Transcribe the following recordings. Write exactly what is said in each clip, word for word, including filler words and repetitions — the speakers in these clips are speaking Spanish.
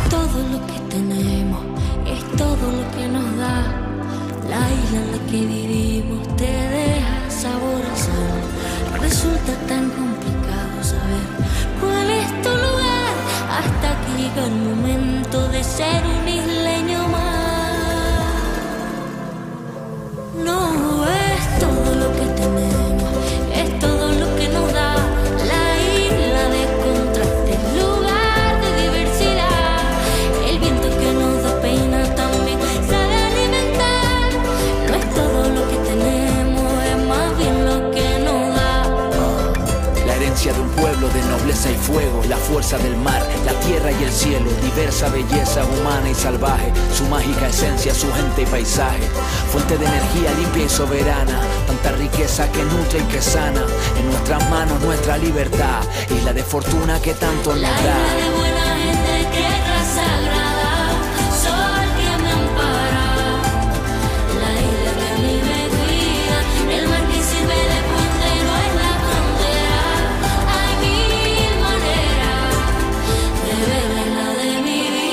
todo lo que tenemos, es todo lo que nos da. La isla en la que vivimos te deja sabor a sal. Resulta tan complicado saber cuál es tu lugar, hasta que llega el momento de ser un isleño más. No es todo lo que tenemos, es todo lo que nos da. La isla de contrastes, lugar de diversidad. El viento que nos da pena también sabe alimentar. No es todo lo que tenemos, es más bien lo que nos da. La herencia de un pueblo de nobleza y fuego, la fuerza del mar, la tierra y el cielo, diversa belleza humana y salvaje, su mágica esencia, su gente y paisaje, fuente de energía limpia y soberana, tanta riqueza que nutre y que sana, en nuestras manos nuestra libertad, isla de fortuna que tanto nos La da. isla de buena gente, tierra sagrada, sol que me ampara. La isla que a mí me cuida, el mar que sirve de puente no es la frontera. Hay mil maneras de ver la isla de mi vida.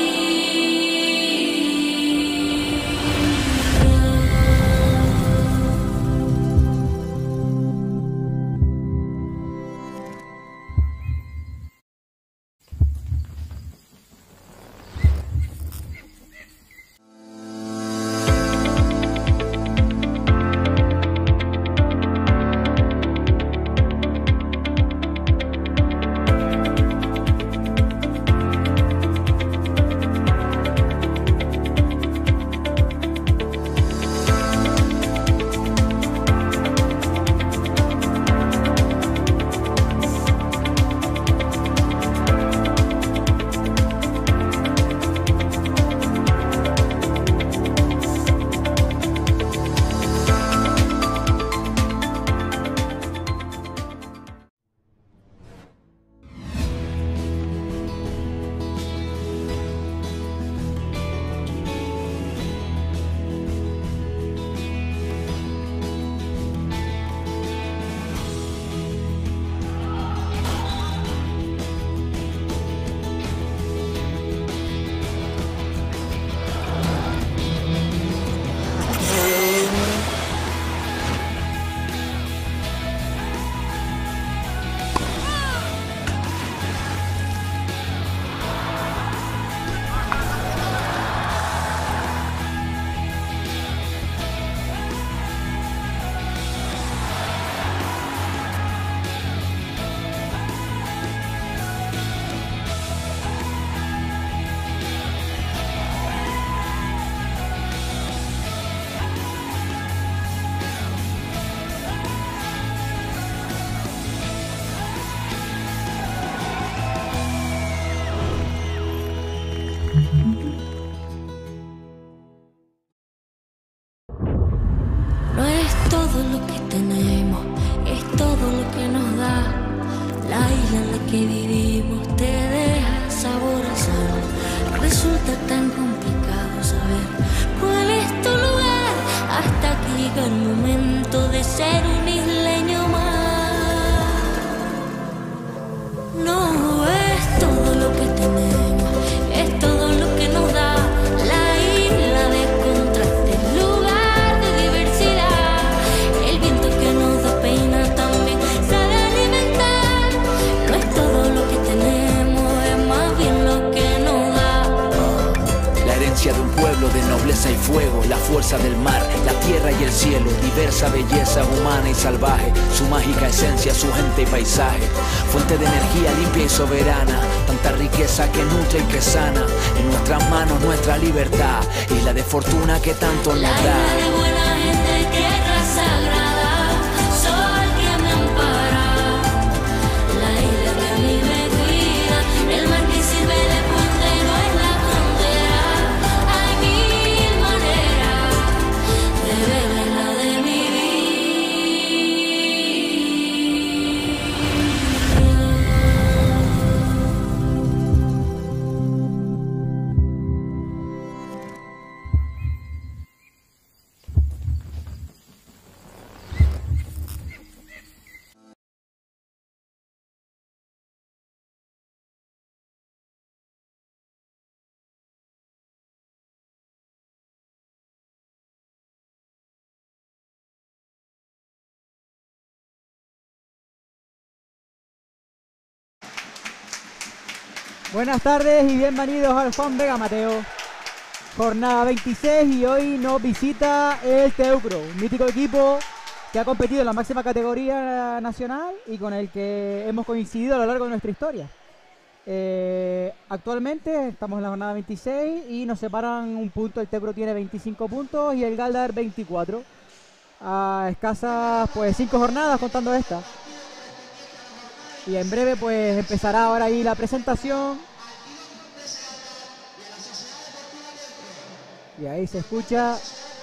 No es todo lo que tenemos, es todo lo que nos da. La isla en la que vivimos te deja sabor a sal. Resulta tan complicado saber cuál es tu lugar, hasta que llega el momento de ser un isleño más. No es todo lo que tenemos, es todo lo que nos da. La isla de contrastes, lugar de diversidad. El viento que nos da pena también sabe alimentar. No es todo lo que tenemos, es más bien lo que nos da. La herencia de un pueblo de nobleza y fuego, la fuerza del mar, la tierra y el cielo, diversa belleza humana y salvaje, su mágica esencia, su gente y paisaje, fuente de energía limpia y soberana, tanta riqueza que nutre y que sana, en nuestras manos nuestra libertad, isla de fortuna que tanto nos La da. isla de buena gente, tierra sagrada, sol que me ampara. La isla que a mí me cuida, el mar que sirve de puente no es la frontera. Hay mil maneras de ver la isla de mi vida. Buenas tardes y bienvenidos al Juan Vega Mateo. Jornada veintiséis y hoy nos visita el Teucro, un mítico equipo que ha competido en la máxima categoría nacional y con el que hemos coincidido a lo largo de nuestra historia. Eh, actualmente estamos en la jornada veintiséis y nos separan un punto. El Teucro tiene veinticinco puntos y el Galdar veinticuatro. A escasas pues cinco jornadas contando esta. Y en breve pues empezará ahora ahí la presentación. Y ahí se escucha.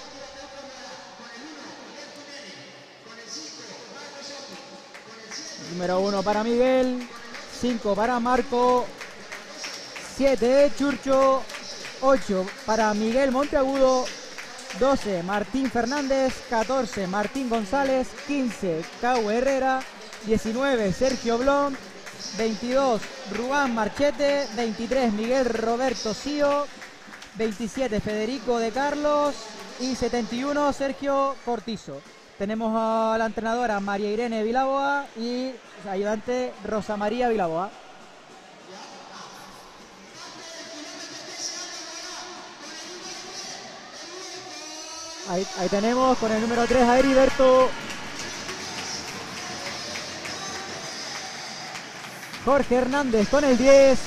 Número uno para Miguel, cinco para Marco, siete Churcho, ocho para Miguel Monteagudo, doce Martín Fernández, catorce Martín González, quince Cau Herrera, diecinueve Sergio Blom, veintidós Rubán Marchete, veintitrés Miguel Roberto Sío, veintisiete Federico de Carlos y setenta y uno Sergio Cortizo. Tenemos a la entrenadora María Irene Vilaboa y ayudante Rosa María Vilaboa. Ahí, ahí tenemos con el número tres a Heriberto. Jorge Hernández con el diez.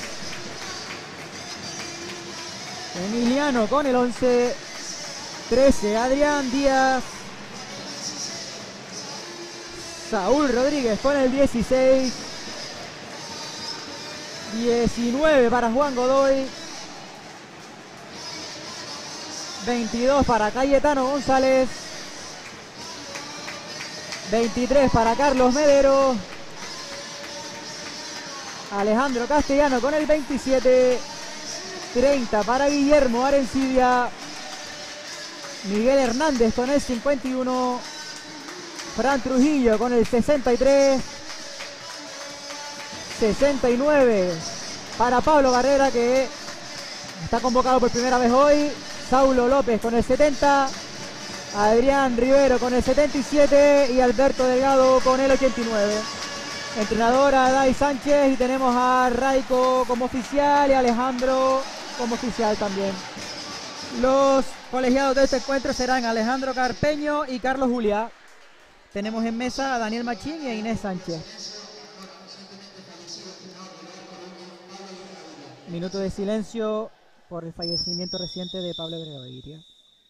Emiliano con el once. trece Adrián Díaz. Saúl Rodríguez con el dieciséis. diecinueve para Juan Godoy. veintidós para Cayetano González. veintitrés para Carlos Medero. Alejandro Castellano con el veintisiete. treinta para Guillermo Arencibia. Miguel Hernández con el cincuenta y uno. Fran Trujillo con el sesenta y tres. sesenta y nueve para Pablo Barrera, que está convocado por primera vez hoy. Saulo López con el setenta. Adrián Rivero con el setenta y siete. Y Alberto Delgado con el ochenta y nueve. Entrenadora Dai Sánchez, y tenemos a Raico como oficial y Alejandro como oficial también. Los colegiados de este encuentro serán Alejandro Carpeño y Carlos Juliá. Tenemos en mesa a Daniel Machín y a Inés Sánchez. Minuto de silencio por el fallecimiento reciente de Pablo Gregorio.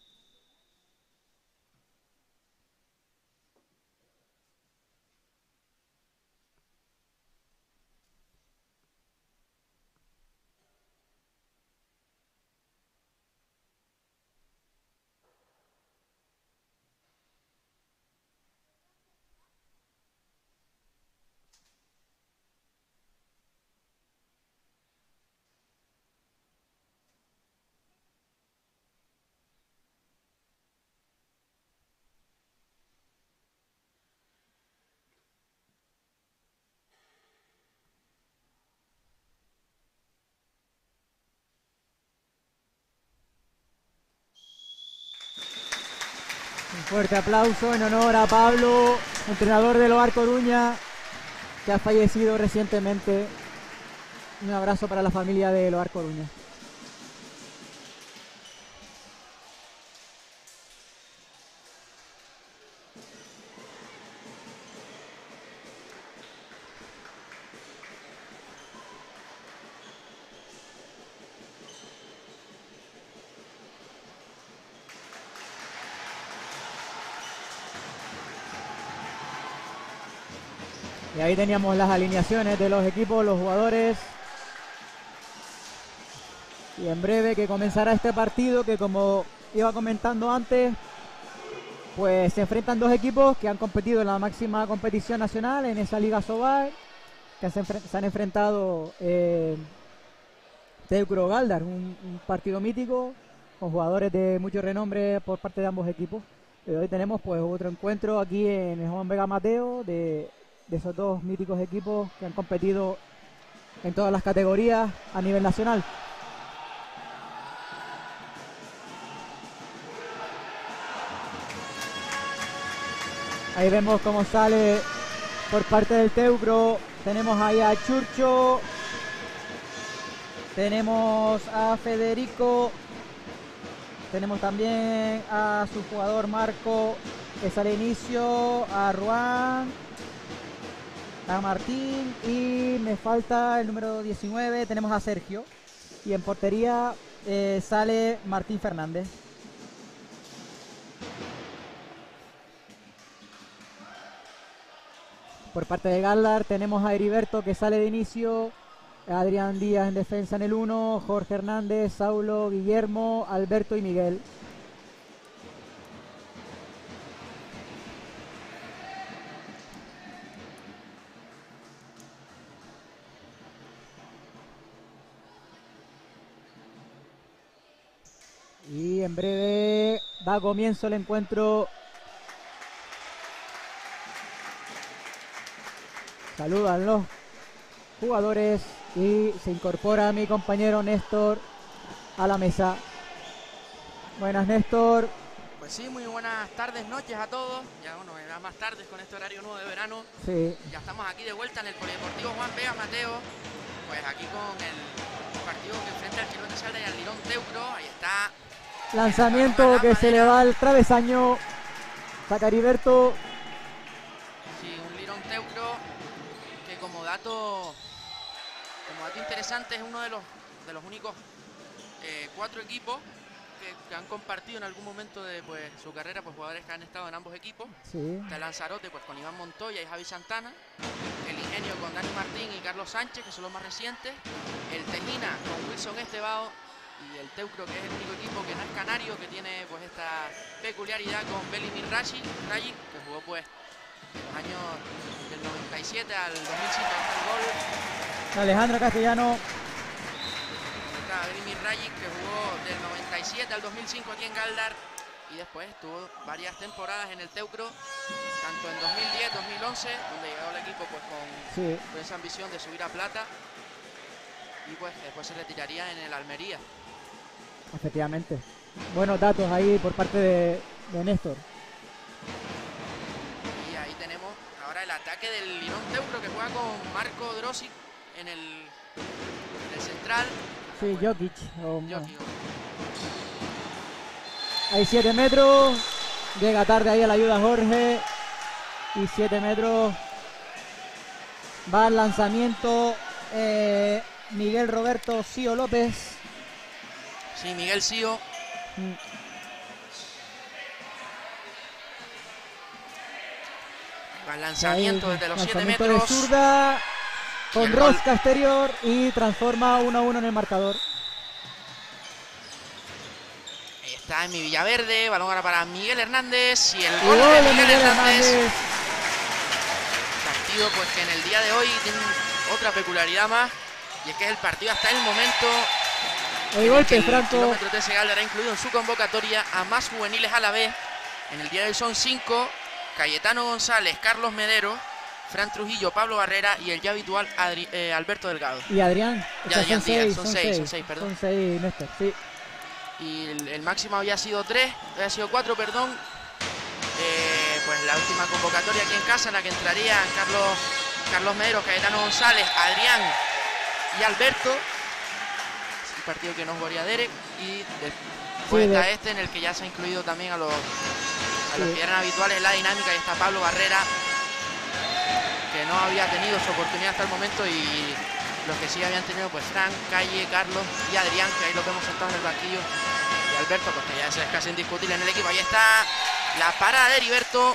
Un fuerte aplauso en honor a Pablo, entrenador del Oar Coruña, que ha fallecido recientemente. Un abrazo para la familia del Oar Coruña. Y ahí teníamos las alineaciones de los equipos, los jugadores. Y en breve que comenzará este partido, que como iba comentando antes, pues se enfrentan dos equipos que han competido en la máxima competición nacional, en esa Liga Sobal, que se, se han enfrentado eh, Teucro Galdar, un, un partido mítico con jugadores de mucho renombre por parte de ambos equipos. Y hoy tenemos pues otro encuentro aquí en el Juan Vega Mateo de de esos dos míticos equipos que han competido en todas las categorías a nivel nacional. Ahí vemos cómo sale por parte del Teucro. Tenemos ahí a Churcho, Tenemos a Federico. Tenemos también a su jugador Marco, que sale inicio, a Ruan, a Martín, y me falta el número diecinueve, tenemos a Sergio. Y en portería eh, sale Martín Fernández. Por parte de Galdar tenemos a Heriberto, que sale de inicio, Adrián Díaz en defensa en el uno, Jorge Hernández, Saulo, Guillermo, Alberto y Miguel. Y en breve da comienzo el encuentro. Saludan los jugadores y se incorpora mi compañero Néstor a la mesa. Buenas, Néstor. Pues sí, muy buenas tardes, noches a todos. Ya bueno, ya más tardes con este horario nuevo de verano. Sí. Ya estamos aquí de vuelta en el Polideportivo Juan Vega Mateo. Pues aquí con el partido que enfrenta al Girón de Salda y al Lirón Teucro. Ahí está. Lanzamiento que se le va al travesaño. Saca Heriberto. Sí, un Lirón Teucro que como dato, como dato interesante es uno de los, de los únicos eh, cuatro equipos que, que han compartido en algún momento de pues, su carrera, pues jugadores que han estado en ambos equipos. Sí. Está el Lanzarote pues, con Iván Montoya y Javi Santana. El Ingenio con Dani Martín y Carlos Sánchez, que son los más recientes. El Tejina con Wilson Estebao. Y el Teucro, que es el único equipo que no es canario, que tiene pues esta peculiaridad con Belimir Rajic, que jugó pues en los años del noventa y siete al dos mil cinco, hasta el gol. Alejandro Castellano. Está Belimir Rajic, que jugó del noventa y siete al dos mil cinco aquí en Galdar. Y después tuvo varias temporadas en el Teucro, tanto en dos mil diez, dos mil once, donde llegó el equipo pues con, Sí. con esa ambición de subir a plata. Y pues después se retiraría en el Almería. Efectivamente. Buenos datos ahí por parte de, de Néstor. Y ahí tenemos ahora el ataque del Lirón Teucro, que juega con Marco Drosic en el, en el central. Sí, Bueno, Jokic. O, Jokic. Hay siete metros. Llega tarde ahí a la ayuda Jorge. Y siete metros. Va al lanzamiento eh, Miguel Roberto Cío López. Sí, Miguel Cío. Mm. Va el lanzamiento Ahí, desde los siete lanzamiento metros. de zurda. Y Con el rosca gol. exterior. Y transforma uno a uno en el marcador. Ahí está Emi Villaverde. Balón ahora para Miguel Hernández. Y el Y gol gol de de Miguel Miguel Hernández. Hernández. Partido pues que en el día de hoy tiene otra peculiaridad más. Y es que es el partido hasta el momento. El golpe, el Franco. kilómetro trece Galdar ha incluido en su convocatoria a más juveniles a la vez. En el día de hoy son cinco: Cayetano González, Carlos Medero, Fran Trujillo, Pablo Barrera y el ya habitual Adri eh, Alberto Delgado. Y Adrián. Y O sea, Adrián son Díaz, seis, son son seis, seis, son seis, perdón. Son seis, Néstor, sí. Y el, el máximo había sido tres, había sido cuatro, perdón. Eh, pues la última convocatoria aquí en casa, en la que entrarían Carlos, Carlos Medero, Cayetano González, Adrián y Alberto. El partido que no jugaría Derek. Y después Sí, está de... este, en el que ya se ha incluido también a los, a los Sí. que eran habituales en la dinámica. Y está Pablo Barrera, que no había tenido su oportunidad hasta el momento. Y los que sí habían tenido, pues Frank, Calle, Carlos y Adrián, que ahí los vemos sentados en el banquillo. Y Alberto, pues que ya es casi indiscutible en el equipo. Ahí está la parada de Heriberto.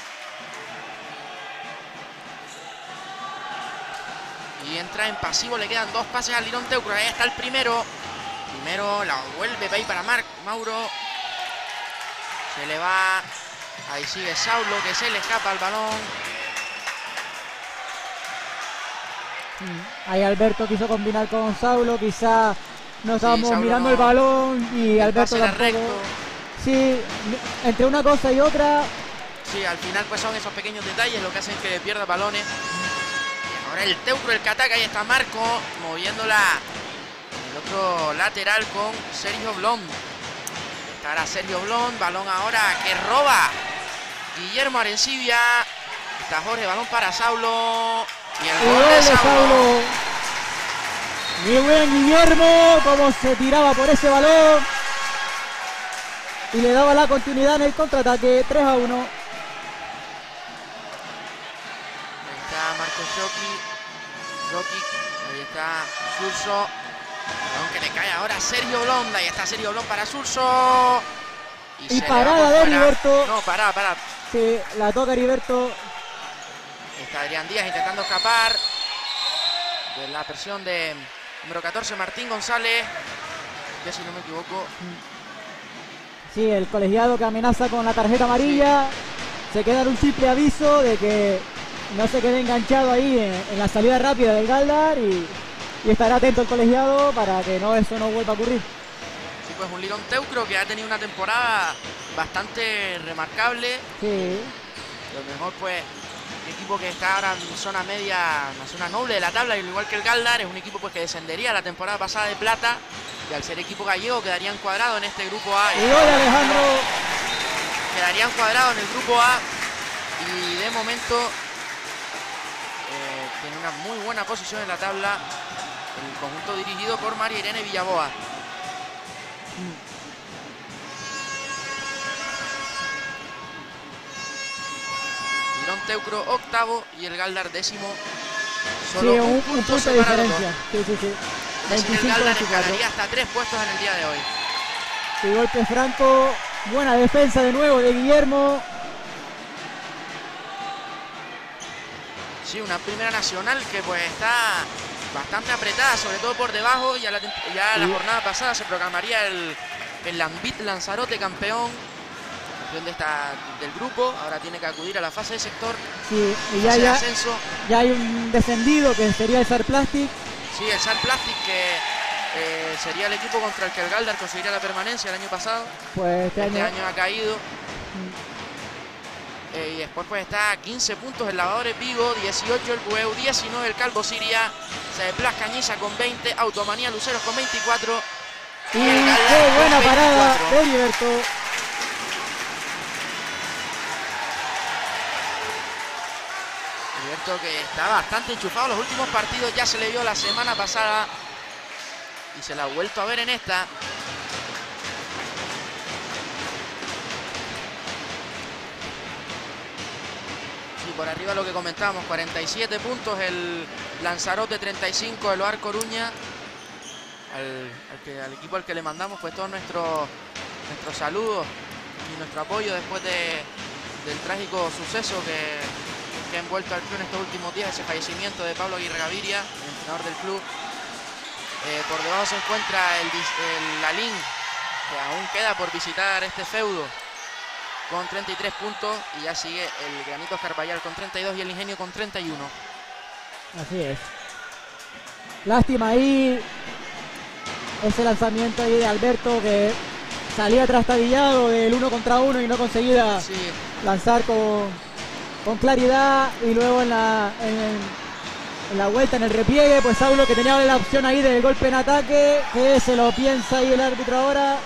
Y entra en pasivo, le quedan dos pases al Lirón Teucro. Ahí está el primero. Primero la vuelve ahí para Mar Mauro. Se le va. Ahí sigue Saulo, que se le escapa el balón. Ahí Alberto quiso combinar con Saulo, quizá no estábamos Saulo mirando no. el balón y El Alberto pase era tampoco. recto. Sí, entre una cosa y otra. Sí, al final pues son esos pequeños detalles lo que hacen que pierda balones. Y ahora el Teucro, el que ataca, ahí está Marco, moviéndola el otro lateral con Sergio Blond. Está ahora Sergio Blond, balón ahora que roba Guillermo Arencibia. Está Jorge, balón para Saulo. Y el Y gol gol de de Saulo. Saulo. Mi buen Guillermo, cómo se tiraba por ese balón. Y le daba la continuidad en el contraataque. tres a uno. Ahí está Marco Jokic. Jokic. Ahí está Surso. Aunque le cae ahora a Sergio Blond. Ahí está Sergio Blond para Surso. Y, y parada de Heriberto. No, parada, parada. Sí, la toca Heriberto. Está Adrián Díaz intentando escapar de la presión de número catorce, Martín González. Que si no me equivoco. Sí, el colegiado que amenaza con la tarjeta amarilla. Sí. Se queda en un simple aviso de que no se quede enganchado ahí en, en la salida rápida del Galdar. Y, y estará atento el colegiado para que no eso no vuelva a ocurrir. Sí, pues un Lirón Teucro que ha tenido una temporada bastante remarcable. Sí. Lo mejor pues un equipo que está ahora en zona media, en la zona noble de la tabla, igual que el Galdar, es un equipo pues que descendería la temporada pasada de plata y al ser equipo gallego quedaría encuadrado en este grupo A. Y hoy Alejandro quedaría encuadrado en el grupo A y de momento eh, tiene una muy buena posición en la tabla el conjunto dirigido por María Irene Villaboa. Lirón Teucro octavo y el Galdar décimo. Solo sí, un, un un punto, punto de diferencia. Sí, sí, sí. Es decir, el Galdar escalaría hasta tres puestos en el día de hoy. Y golpe franco. Buena defensa de nuevo de Guillermo. Sí, una primera nacional que pues está bastante apretada, sobre todo por debajo. Ya la, ya sí. la jornada pasada se proclamaría el, el Lambit Lanzarote campeón. De esta, del grupo, ahora tiene que acudir a la fase de sector. Sí, y ya, ya, ya hay un descendido que sería el S A R Plastic. Sí, el S A R Plastic que eh, sería el equipo contra el que el Galdar conseguiría la permanencia el año pasado. Pues este, este año... año ha caído. Mm. Eh, y después pues está a quince puntos el Lavadores Vigo, dieciocho el Bueu, diecinueve el Calvo Siria, Seplas Cañiza con veinte, Automanía Luceros con veinticuatro. Y, y el qué buena parada de Heriberto. Que está bastante enchufado los últimos partidos, ya se le vio la semana pasada y se la ha vuelto a ver en esta. Sí, por arriba lo que comentábamos, cuarenta y siete puntos el Lanzarote, treinta y cinco el Oar Coruña. Al, al, que, al equipo al que le mandamos pues todos nuestros nuestros saludos y nuestro apoyo después de, del trágico suceso que que ha envuelto al club en estos últimos días, ese fallecimiento de Pablo Aguirre Gaviria, el entrenador del club. Eh, por debajo se encuentra el, el Lalín, que aún queda por visitar este feudo, con treinta y tres puntos, y ya sigue el Granitos Carballal con treinta y dos y el Ingenio con treinta y uno. Así es. Lástima ahí ese lanzamiento ahí de Alberto, que salía trastabillado del uno contra uno y no conseguía sí. lanzar con... con claridad, y luego en la, en, en la vuelta, en el repliegue, pues Saulo, que tenía la opción ahí del golpe en ataque, que se lo piensa ahí el árbitro ahora.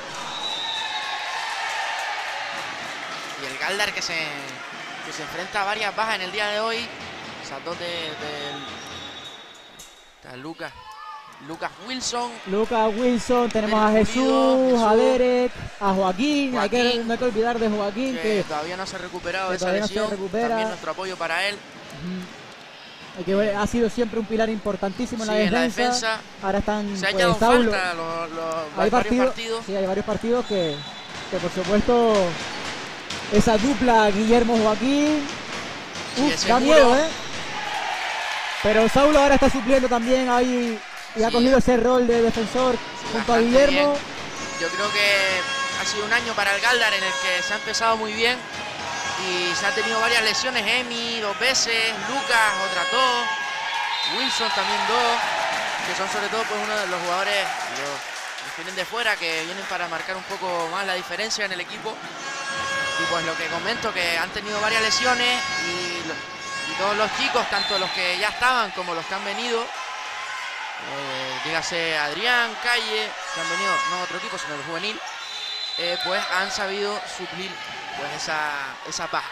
Y el Galdar que se, que se enfrenta a varias bajas en el día de hoy. Esas dos de, de, de Lucas. Lucas Wilson. Lucas Wilson, tenemos a Jesús, Jesús, a Derek, a Joaquín. Joaquín. Hay que, no hay que olvidar de Joaquín. Que, que todavía no se ha recuperado de esa lesión. No También nuestro apoyo para él. Uh-huh. Que ha sido siempre un pilar importantísimo sí, en, la en la defensa. Ahora están se ha pues, echado falta los, los, hay varios partidos, partidos. Sí, hay varios partidos que, que por supuesto, esa dupla Guillermo-Joaquín sí, da seguro. miedo, ¿eh? Pero Saulo ahora está supliendo también ahí. Y ha sí. cogido ese rol de defensor sí, junto a Guillermo. Bien. Yo creo que ha sido un año para el Galdar en el que se ha empezado muy bien y se han tenido varias lesiones. Emi dos veces, Lucas otras dos, Wilson también dos, que son sobre todo pues uno de los jugadores los, los que vienen de fuera, que vienen para marcar un poco más la diferencia en el equipo. Y pues lo que comento, que han tenido varias lesiones y, y todos los chicos, tanto los que ya estaban como los que han venido, Eh, dígase Adrián, Calle, que han venido, no otro equipo, sino el juvenil, eh, pues han sabido suplir pues esa, esa baja.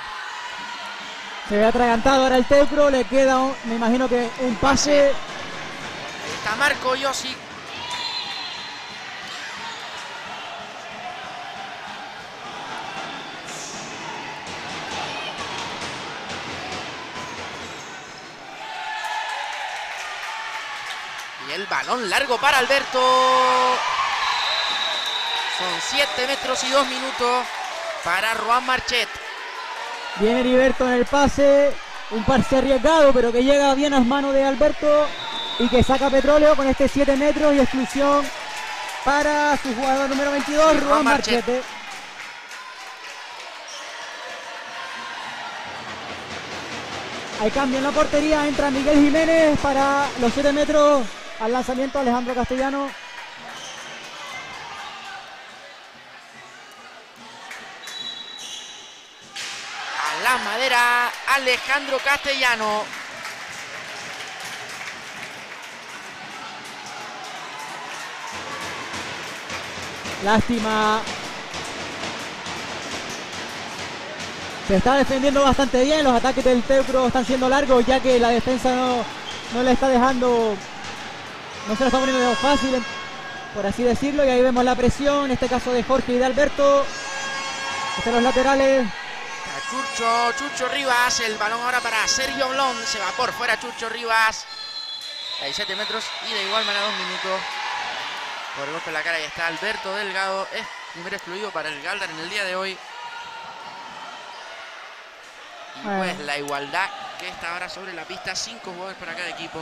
Se ve atragantado ahora el Teucro, le queda, un, me imano que un pase. Ahí Está Marco Josic. Y el balón largo para Alberto. Son siete metros y dos minutos para Rohan Marchet. Viene Heriberto en el pase. Un pase arriesgado, pero que llega bien a las manos de Alberto y que saca Petróleo con este siete metros y exclusión para su jugador número veintidós, sí, Rohan Marchet. Hay cambio en la portería, entra Miguel Jiménez para los siete metros al lanzamiento Alejandro Castellano. A la madera, Alejandro Castellano. Lástima. Se está defendiendo bastante bien. Los ataques del Teucro están siendo largos, ya que la defensa no, no le está dejando, no se lo está poniendo fácil, por así decirlo. Y ahí vemos la presión, en este caso de Jorge y de Alberto. Estos los laterales. A Chucho, Chucho Rivas. El balón ahora para Sergio Blon. Se va por fuera Chucho Rivas. diecisiete metros y de igual manera dos minutos. Por el golpe en la cara, y está Alberto Delgado. Es primer excluido para el Galdar en el día de hoy. Y pues la igualdad que está ahora sobre la pista, cinco jugadores para cada equipo.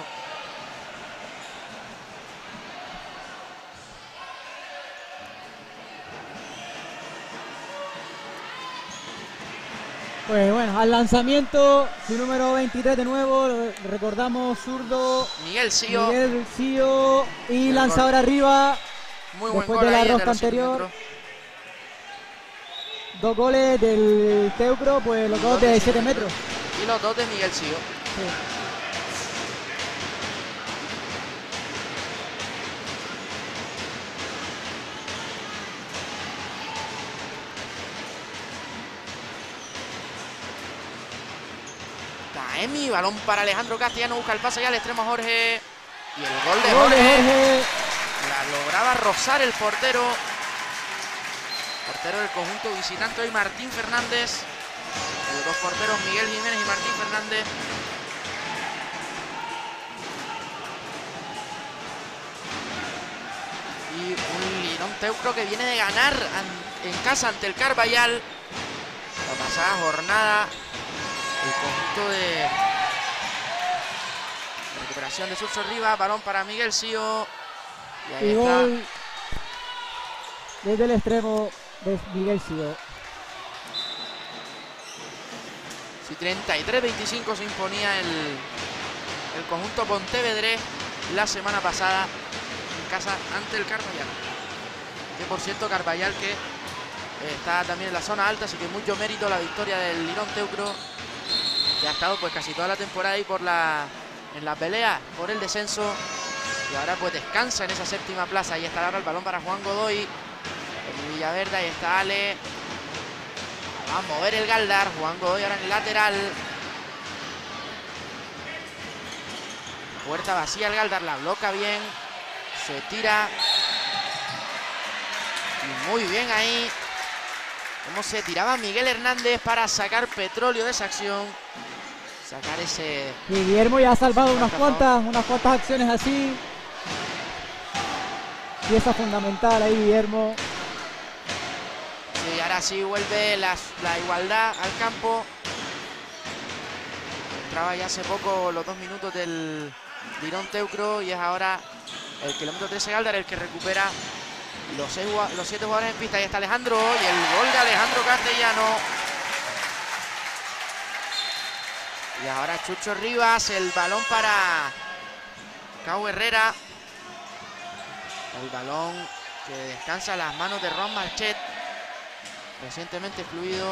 Pues bueno, al lanzamiento, su número veintitrés de nuevo, recordamos, zurdo Miguel Sío. Miguel Sío y lanzador arriba. Muy buen después gol de la ahí rosca anterior. Dos goles del Teucro, pues los dos de siete metros. Y los dos de Miguel Sío. Sí. Taemi, balón para Alejandro Castellano, busca el pase ya al extremo Jorge. Y el gol de Gol de Jorge. Jorge. La lograba rozar el portero. Portero del conjunto visitante hoy, Martín Fernández. Los dos porteros, Miguel Jiménez y Martín Fernández. Y un Lirón Teucro que viene de ganar en casa ante el Carballal. La pasada jornada, el conjunto de recuperación de Surso Rivas. Balón para Miguel Sío. Y ahí Y está. gol desde el extremo de Miguel Sío. Sí, treinta y tres veinticinco se imponía el, el conjunto pontevedrés la semana pasada en casa ante el Carballal. Que por cierto, Carballal que eh, está también en la zona alta, así que mucho mérito la victoria del Lirón Teucro, que ha estado pues casi toda la temporada ahí por la, en la pelea por el descenso. Y ahora pues descansa en esa séptima plaza. Ahí está ahora el balón para Juan Godoy. En Villaverde, ahí está Ale. Va a mover el Galdar. Juan Godoy ahora en el lateral. Puerta vacía el Galdar, la bloca bien. Se tira. Y muy bien ahí. Cómo se tiraba Miguel Hernández para sacar Petróleo de esa acción. Sacar ese... Y Guillermo ya ha salvado unas cuantas, unas cuantas acciones así. Pieza fundamental ahí, Guillermo. Sí, ahora sí vuelve la, la igualdad al campo. Entraba ya hace poco los dos minutos del Lirón Teucro y es ahora el kilómetro trece Galdar el que recupera los, seis, los siete jugadores en pista. Ahí está Alejandro y el gol de Alejandro Castellano. Y ahora Chucho Rivas, el balón para Cao Herrera. El balón que descansa en las manos de Rohan Marchet, recientemente excluido.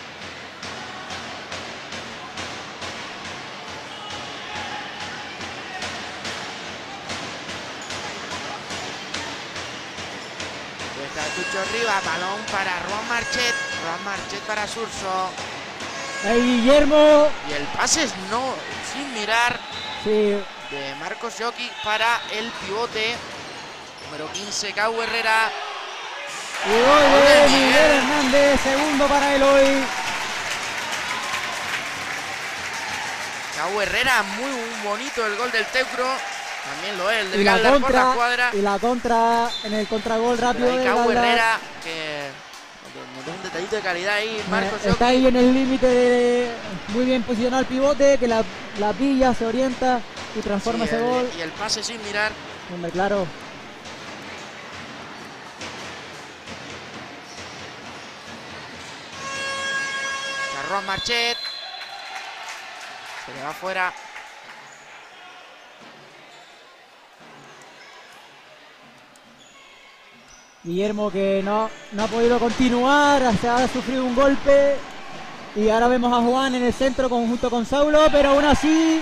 Está Chucho Rivas, balón para Rohan Marchet. Rohan Marchet para Surso. Ahí Guillermo. Y el pase es no, sin mirar. Sí, de Marcos Jokic para el pivote número quince, Cau Herrera. Y gol de Miguel Hernández, segundo para él hoy. Cau Herrera, muy bonito el gol del Teucro. También lo es el del Y la Galdar por la contra, cuadra. y la contra en el contragol rápido Pero ahí de Cau Galdar. Herrera, que nos deja un detallito de calidad ahí. Marcos Está Jokic. ahí en el límite de muy bien posicionado el pivote, que la, la pilla, se orienta y transforma Sí, ese el- gol. Y el pase sin mirar. Hombre, claro. Charrón Marchet. Se le va fuera. Guillermo que no, no ha podido continuar, se ha sufrido un golpe. Y ahora vemos a Juan en el centro conjunto con Saulo, pero aún así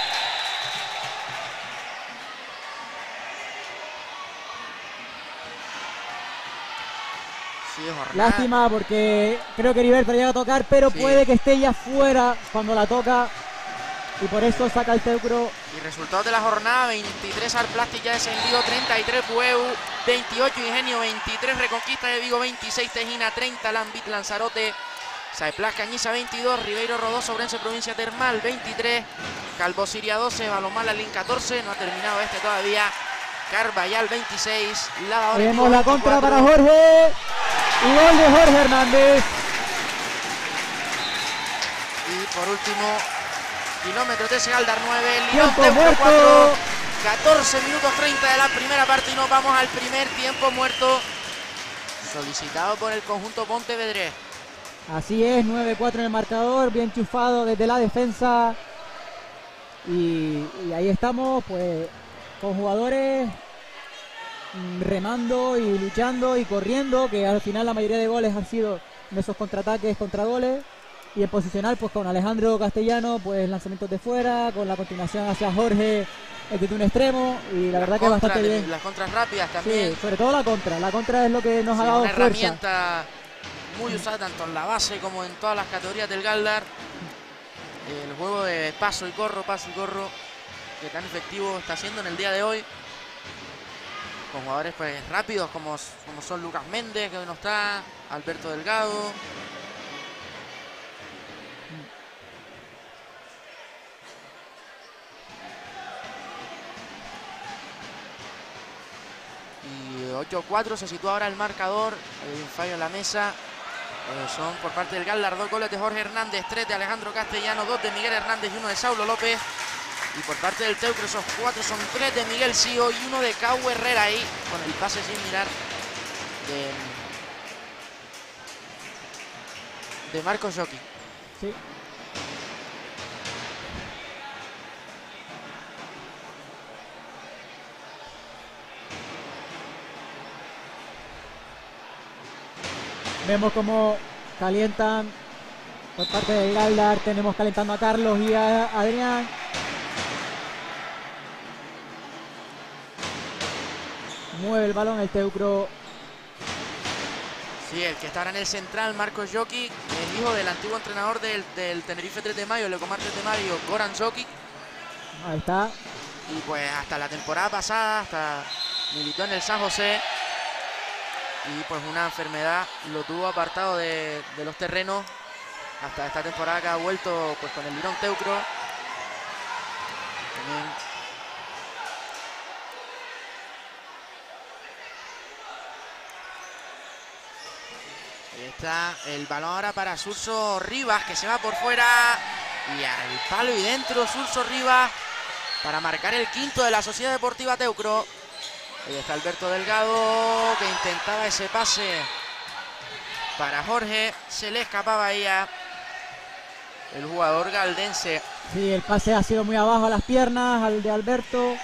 Sí, jornada. lástima porque creo que Heriberto llega a tocar, pero Sí. puede que esté ya fuera cuando la toca. Y por eso saca el Teucro. Y resultados de la jornada: veintitrés Arplastic ya descendido, treinta y tres Bueu, veintiocho Ingenio, veintitrés Reconquista de Vigo, veintiséis Tejina, treinta Lambit Lanzarote, Saeplas Cañiza veintidós, Ribeiro Rodó Sobrense Provincia Termal veintitrés, Calvo Siria doce, Balomala Lin catorce, no ha terminado este todavía, Carvallal veintiséis, Lavador Vemos la contra para Jorge. Y gol de Jorge Hernández. Y por último, kilómetro trece Galdar nueve, Lirón Tiempo Teucro muerto. cuatro, catorce minutos treinta de la primera parte y nos vamos al primer tiempo muerto solicitado por el conjunto pontevedrés. Así es, nueve cuatro en el marcador, bien chufado desde la defensa. Y, y ahí estamos, pues, con jugadores mm, remando y luchando y corriendo, que al final la mayoría de goles han sido en esos contraataques contra goles. Y en posicional, pues con Alejandro Castellano, pues lanzamientos de fuera, con la continuación hacia Jorge desde un extremo. Y la Las verdad que contras bastante de- bien. Las contras rápidas también. Sí, sobre todo la contra. La contra es lo que nos Sí, ha dado una fuerza. herramienta muy usada tanto en la base como en todas las categorías del Galdar. El juego de paso y corro, paso y corro, que tan efectivo está siendo en el día de hoy. Con jugadores pues rápidos como, como son Lucas Méndez, que hoy no está, Alberto Delgado. Y ocho cuatro se sitúa ahora el marcador. Hay un fallo en la mesa. Eh, son por parte del Galdar dos goles de Jorge Hernández, tres de Alejandro Castellano, dos de Miguel Hernández y uno de Saulo López. Y por parte del Teucro esos cuatro son tres de Miguel Sío y uno de Cau Herrera ahí, con el pase sin mirar de, de Marcos Jokic. Sí. Vemos cómo calientan por parte del Galdar. Tenemos calentando a Carlos y a Adrián. Mueve el balón el Teucro. Sí, el que está ahora en el central, Marcos Jokic, el hijo del antiguo entrenador del, del Tenerife tres de mayo, el Lecomar tres de mayo, Goran Jokic. Ahí está. Y pues hasta la temporada pasada, hasta militó en el San José. Y pues una enfermedad lo tuvo apartado de, de los terrenos hasta esta temporada que ha vuelto pues con el Lirón Teucro. También ahí está el balón ahora para Surso Rivas, que se va por fuera y al palo y dentro Surso Rivas para marcar el quinto de la Sociedad Deportiva Teucro. Ahí está Alberto Delgado, que intentaba ese pase para Jorge. Se le escapaba ahí a el jugador galdense. Sí, el pase ha sido muy abajo a las piernas, al de Alberto.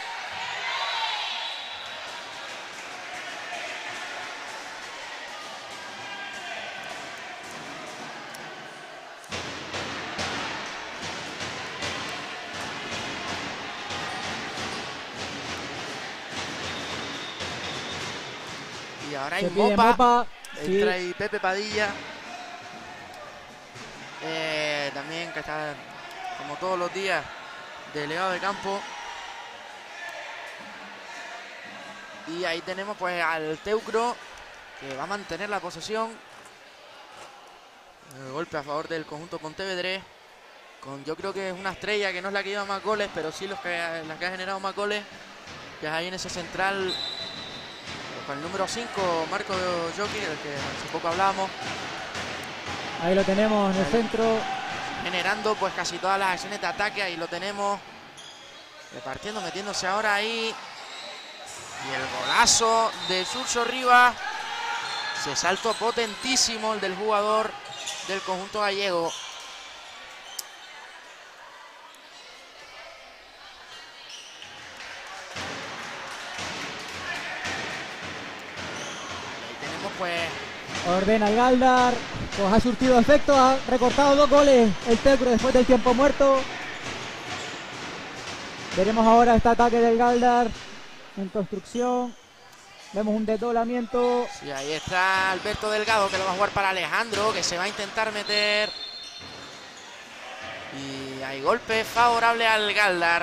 Y ahora hay Se pide Mopa. Mopa. Sí. Entra ahí Pepe Padilla. Eh, también que está como todos los días delegado de campo. Y ahí tenemos pues al Teucro, que va a mantener la posesión. El golpe a favor del conjunto pontevedrés. Con, yo creo que es una estrella que no es la que lleva más goles, pero sí los que, la que ha generado más goles. Que es ahí en ese central, con el número cinco, Marco Jockey, del que hace poco hablábamos. Ahí lo tenemos en el centro. Generando pues casi todas las acciones de ataque. Ahí lo tenemos. Repartiendo, metiéndose ahora ahí. Y el golazo de Xurxo Rivas. Ese salto potentísimo el del jugador del conjunto gallego. Ahí tenemos pues... Ordena el Galdar. Pues ha surtido efecto. Ha recortado dos goles el Teucro después del tiempo muerto. Veremos ahora este ataque del Galdar en construcción. Vemos un desdoblamiento. Sí, ahí está Alberto Delgado, que lo va a jugar para Alejandro, que se va a intentar meter. Y hay golpe favorable al Galdar.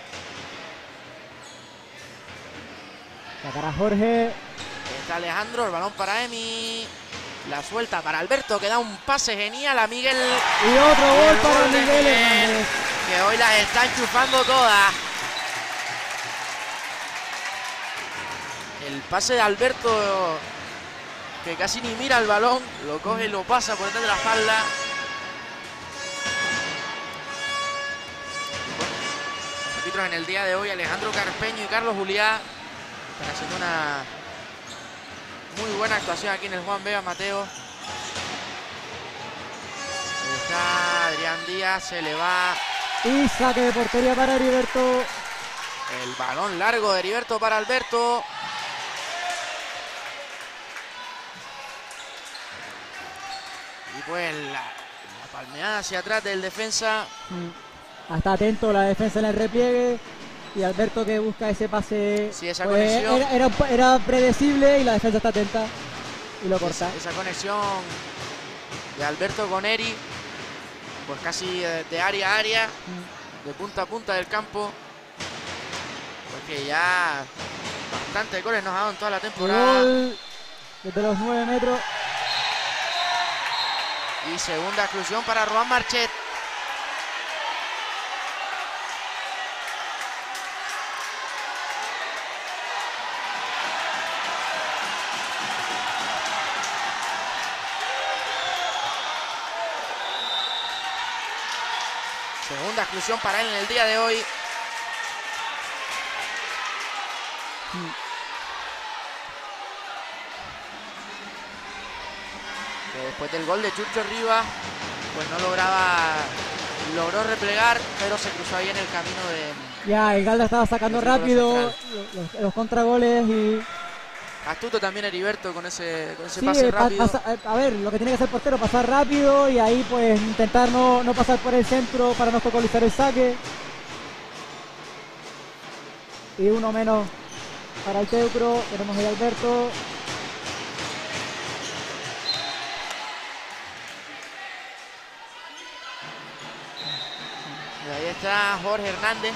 Sacará Jorge. Está Alejandro, el balón para Emi. La suelta para Alberto, que da un pase genial a Miguel. Y otro gol el para gol de Miguel Miguel, Hernández. que hoy las está enchufando todas. El pase de Alberto, que casi ni mira el balón, lo coge y lo pasa por detrás de la espalda. Los árbitros en el día de hoy, Alejandro Carpeño y Carlos Juliá, están haciendo una muy buena actuación aquí en el Juan Vega Mateo. Ahí está Adrián Díaz, se le va. Y saque de portería para Heriberto. El balón largo de Heriberto para Alberto. Y pues la, la palmeada hacia atrás del defensa. Mm. Está atento la defensa en el repliegue. Y Alberto, que busca ese pase. Sí, esa pues, conexión. Era, era, era predecible y la defensa está atenta. Y lo corta. Esa, esa conexión de Alberto con Eri. Pues casi de, de área a área. Mm. De punta a punta del campo. Porque ya bastantes goles nos ha dado en toda la temporada. Gol desde los nueve metros. Y segunda exclusión para Roan Marchet. Segunda exclusión para él en el día de hoy. Que después del gol de Xurxo Rivas, pues no lograba, logró replegar, pero se cruzó ahí en el camino de... Ya, el Galda estaba sacando rápido los, los contragoles y... Astuto también Heriberto con ese, con ese sí, pase pa, rápido. pasa, a ver, lo que tiene que hacer el portero, pasar rápido y ahí pues intentar no, no pasar por el centro para no obstaculizar el saque. Y uno menos para el Teucro. Tenemos ahí a Alberto. Y ahí está Jorge Hernández.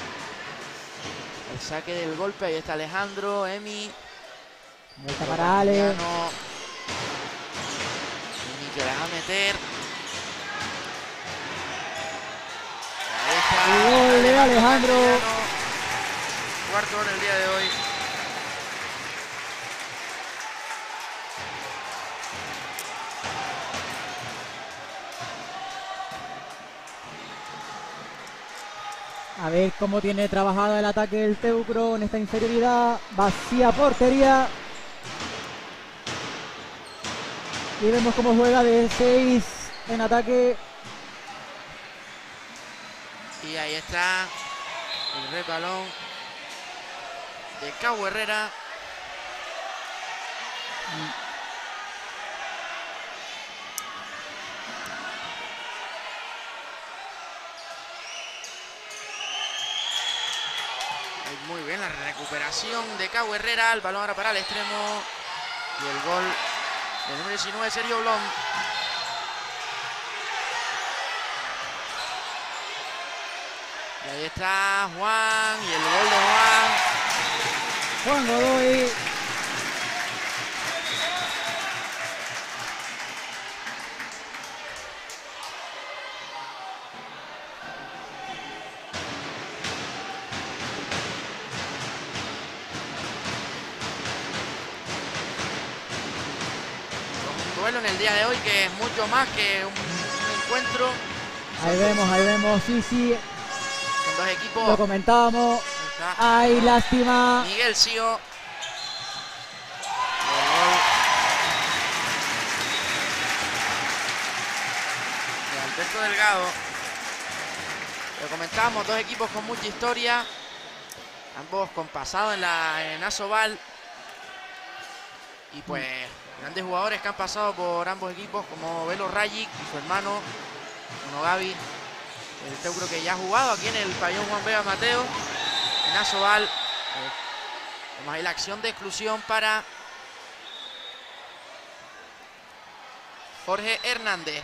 El saque del golpe, ahí está Alejandro, Emi. Ahí está para Ale. Emi que la va a meter. Ahí está. Y gol de Alejandro. Cuarto gol el día de hoy. A ver cómo tiene trabajado el ataque del Teucro en esta inferioridad. Vacía portería. Y vemos cómo juega de seis en ataque. Y ahí está el resbalón de Cabo Herrera. Muy bien la recuperación de Cabo Herrera. El balón ahora para el extremo. Y el gol del número diecinueve, Sergio Blom. Y ahí está Juan. Y el gol de Juan. Juan Godoy. En el día de hoy, que es mucho más que un, un encuentro. Ahí vemos, ahí vemos, sí, sí. Con dos equipos. Lo comentábamos. Ay, lástima. Miguel Sío. De Alberto Delgado. Lo comentábamos, dos equipos con mucha historia. Ambos con pasado en la en Asobal. Y pues grandes jugadores que han pasado por ambos equipos, como Velo Rajic y su hermano Monogavi. El Teucro que ya ha jugado aquí en el pabellón Juan Vega Mateo, en Asobal. Eh, Vamos ahí la acción de exclusión para Jorge Hernández.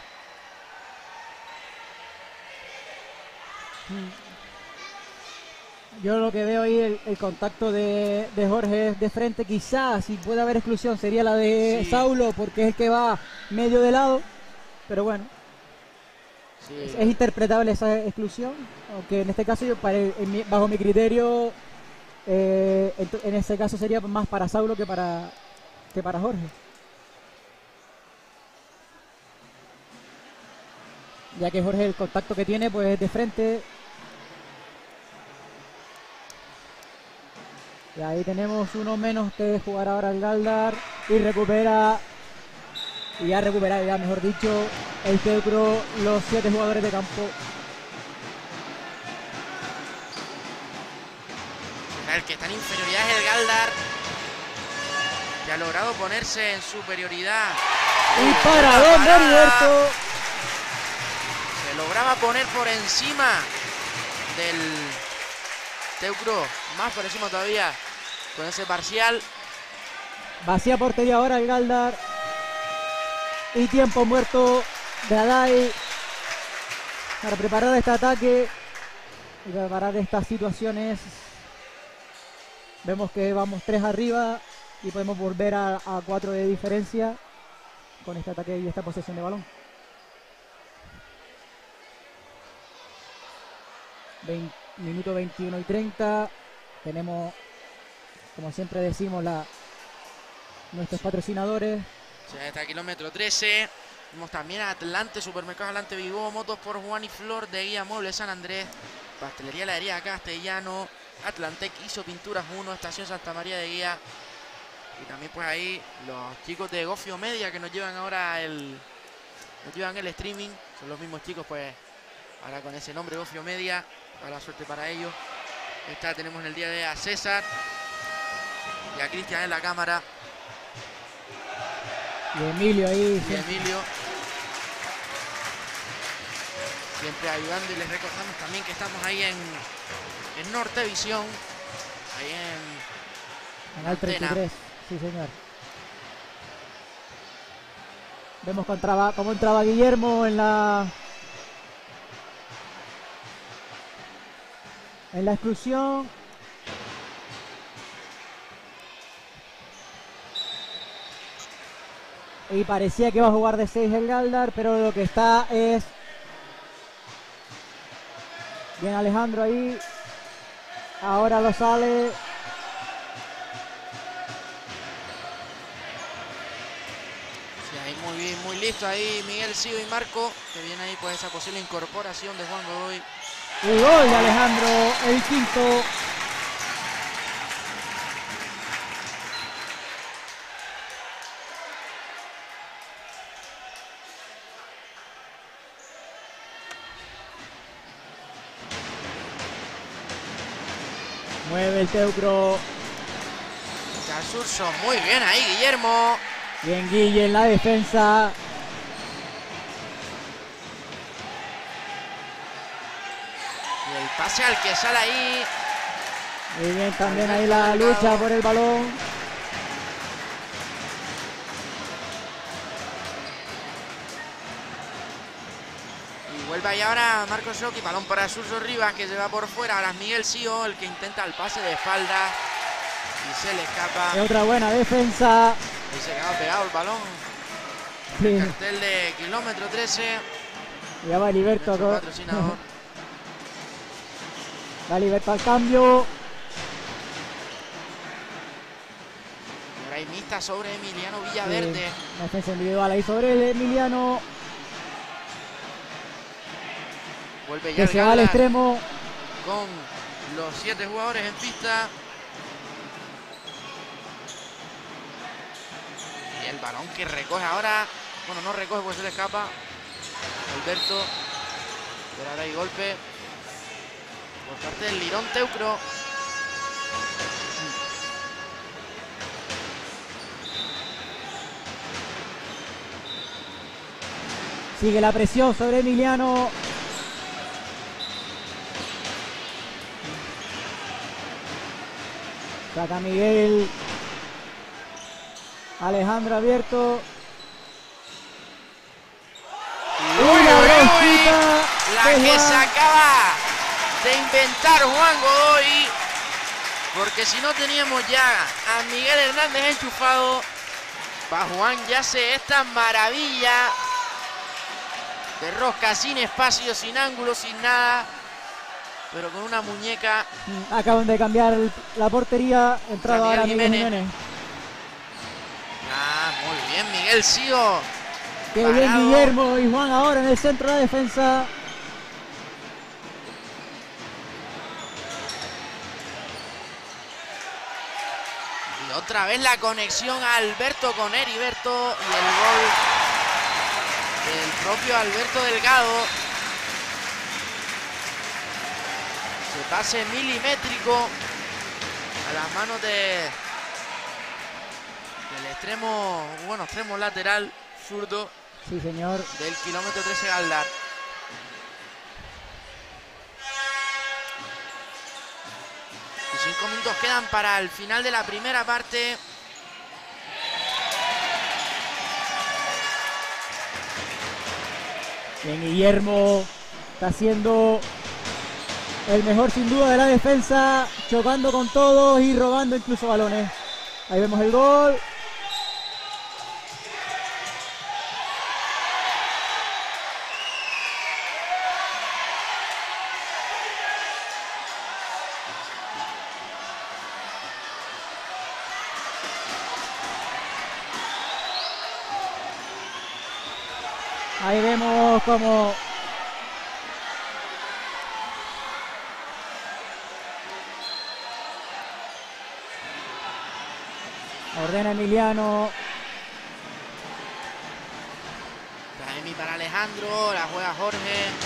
Yo lo que veo ahí, el, el contacto de, de Jorge es de frente. Quizás si puede haber exclusión sería la de sí. Saulo, porque es el que va medio de lado. Pero bueno, sí. es, es interpretable esa exclusión. Aunque en este caso, yo para el, en mi, bajo mi criterio, eh, en, en ese caso sería más para Saulo que para, que para Jorge. Ya que Jorge el contacto que tiene pues es de frente. Y ahí tenemos uno menos que jugar ahora el Galdar. Y recupera, y ya recupera, ya mejor dicho, el Teucro, los siete jugadores de campo. El que está en inferioridad es el Galdar, que ha logrado ponerse en superioridad. Y para Don Heriberto. Se lograba poner por encima del Teucro, más por encima todavía con ese parcial. Vacía portería ahora el Galdar. Y tiempo muerto de Adai para preparar este ataque y preparar estas situaciones. Vemos que vamos tres arriba y podemos volver a, a cuatro de diferencia con este ataque y esta posesión de balón. veinte, minuto veintiuno y treinta. Tenemos, como siempre decimos, la, nuestros patrocinadores. Hasta kilómetro trece. Vemos también a Atlante, Supermercado Atlante Vigo, Motos por Juan y Flor, de Guía Muebles San Andrés, Pastelería Heladería Castellano, Atlantec Hizo Pinturas uno, Estación Santa María de Guía. Y también pues ahí los chicos de Gofio Media que nos llevan ahora el, nos llevan el streaming. Son los mismos chicos pues ahora con ese nombre, Gofio Media. Toda la suerte para ellos. Esta tenemos en el día de a César y a Cristian en la cámara. Y Emilio ahí. Y Emilio. Siempre ayudando, y les recordamos también que estamos ahí en, en Nortevisión. Ahí en Canal treinta y tres, sí señor. Vemos cómo entraba, cómo entraba Guillermo en la en la exclusión. Y parecía que iba a jugar de seis el Galdar, pero lo que está es bien Alejandro ahí. Ahora lo sale. Sí, ahí muy bien, muy listo ahí Miguel Sío y Marco, que viene ahí pues esa posible incorporación de Juan Godoy. Y gol de Alejandro, el quinto. Mueve el Teucro. Casurso, muy bien ahí Guillermo. Bien Guille en la defensa. Y el pase al que sale ahí. Muy bien también ahí la lucha por el balón. Y vuelve ahí ahora Marcos Rocky, balón para Surso Rivas que se va por fuera. Ahora es Miguel Sío el que intenta el pase de espalda. Y se le escapa. Y otra buena defensa. Y se quedaba pegado el balón. Sí. El cartel de kilómetro trece. Ya va Liberto. Nuestro patrocinador. Va Liberto al cambio. Ahora hay mixta sobre Emiliano Villaverde. Sí. Defensa individual ahí sobre el Emiliano. Vuelve ya Que el se va al Gala extremo. con los siete jugadores en pista. Y el balón que recoge ahora. Bueno, no recoge porque se le escapa. Alberto. Pero ahora hay golpe por parte del Lirón Teucro. Sigue la presión sobre Emiliano. Saca Miguel. Alejandro abierto. Uy, uy, uy, la de que Juan. se acaba de inventar Juan Godoy. Porque si no teníamos ya a Miguel Hernández enchufado, va Juan ya hace esta maravilla de rosca sin espacio, sin ángulo, sin nada, pero con una muñeca. Acaban de cambiar la portería. Entrado Miguel ahora Miguel Jiménez. Jiménez. Ah, muy bien, Miguel Sigo. Qué Parado. bien Guillermo y Juan ahora en el centro de la defensa. Y otra vez la conexión a Alberto con Heriberto y el gol del propio Alberto Delgado. Se pase milimétrico a las manos de del extremo, bueno, extremo lateral zurdo Sí, señor. del kilómetro trece Galdar. Y cinco minutos quedan para el final de la primera parte. Bien, Guillermo está siendo el mejor sin duda de la defensa, chocando con todos y robando incluso balones. Ahí vemos el gol. Ahí vemos como ordena Emiliano. Taemi para Alejandro, la juega Jorge.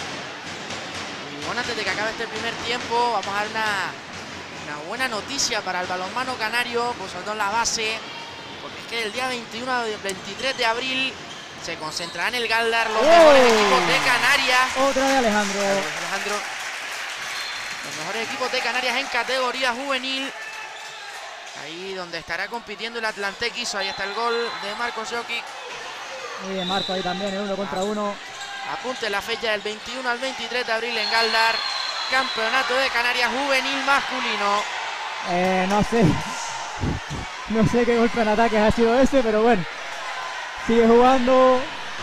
Y bueno, antes de que acabe este primer tiempo, vamos a dar una, una buena noticia para el balonmano canario, pues sobre todo en la base, porque es que el día veintiuno al veintitrés de abril se concentrarán en el Galdar los ¡Oh! mejores equipos de Canarias. Otra de Alejandro. Alejandro, los mejores equipos de Canarias en categoría juvenil. Ahí donde estará compitiendo el Atlantec Iso. Ahí está el gol de Marcos Jokic. Muy bien, Marco ahí también, en uno contra uno. Apunte la fecha del veintiuno al veintitrés de abril en Galdar. Campeonato de Canarias juvenil masculino. Eh, no sé. No sé qué golpe en ataques ha sido ese, pero bueno. Sigue jugando.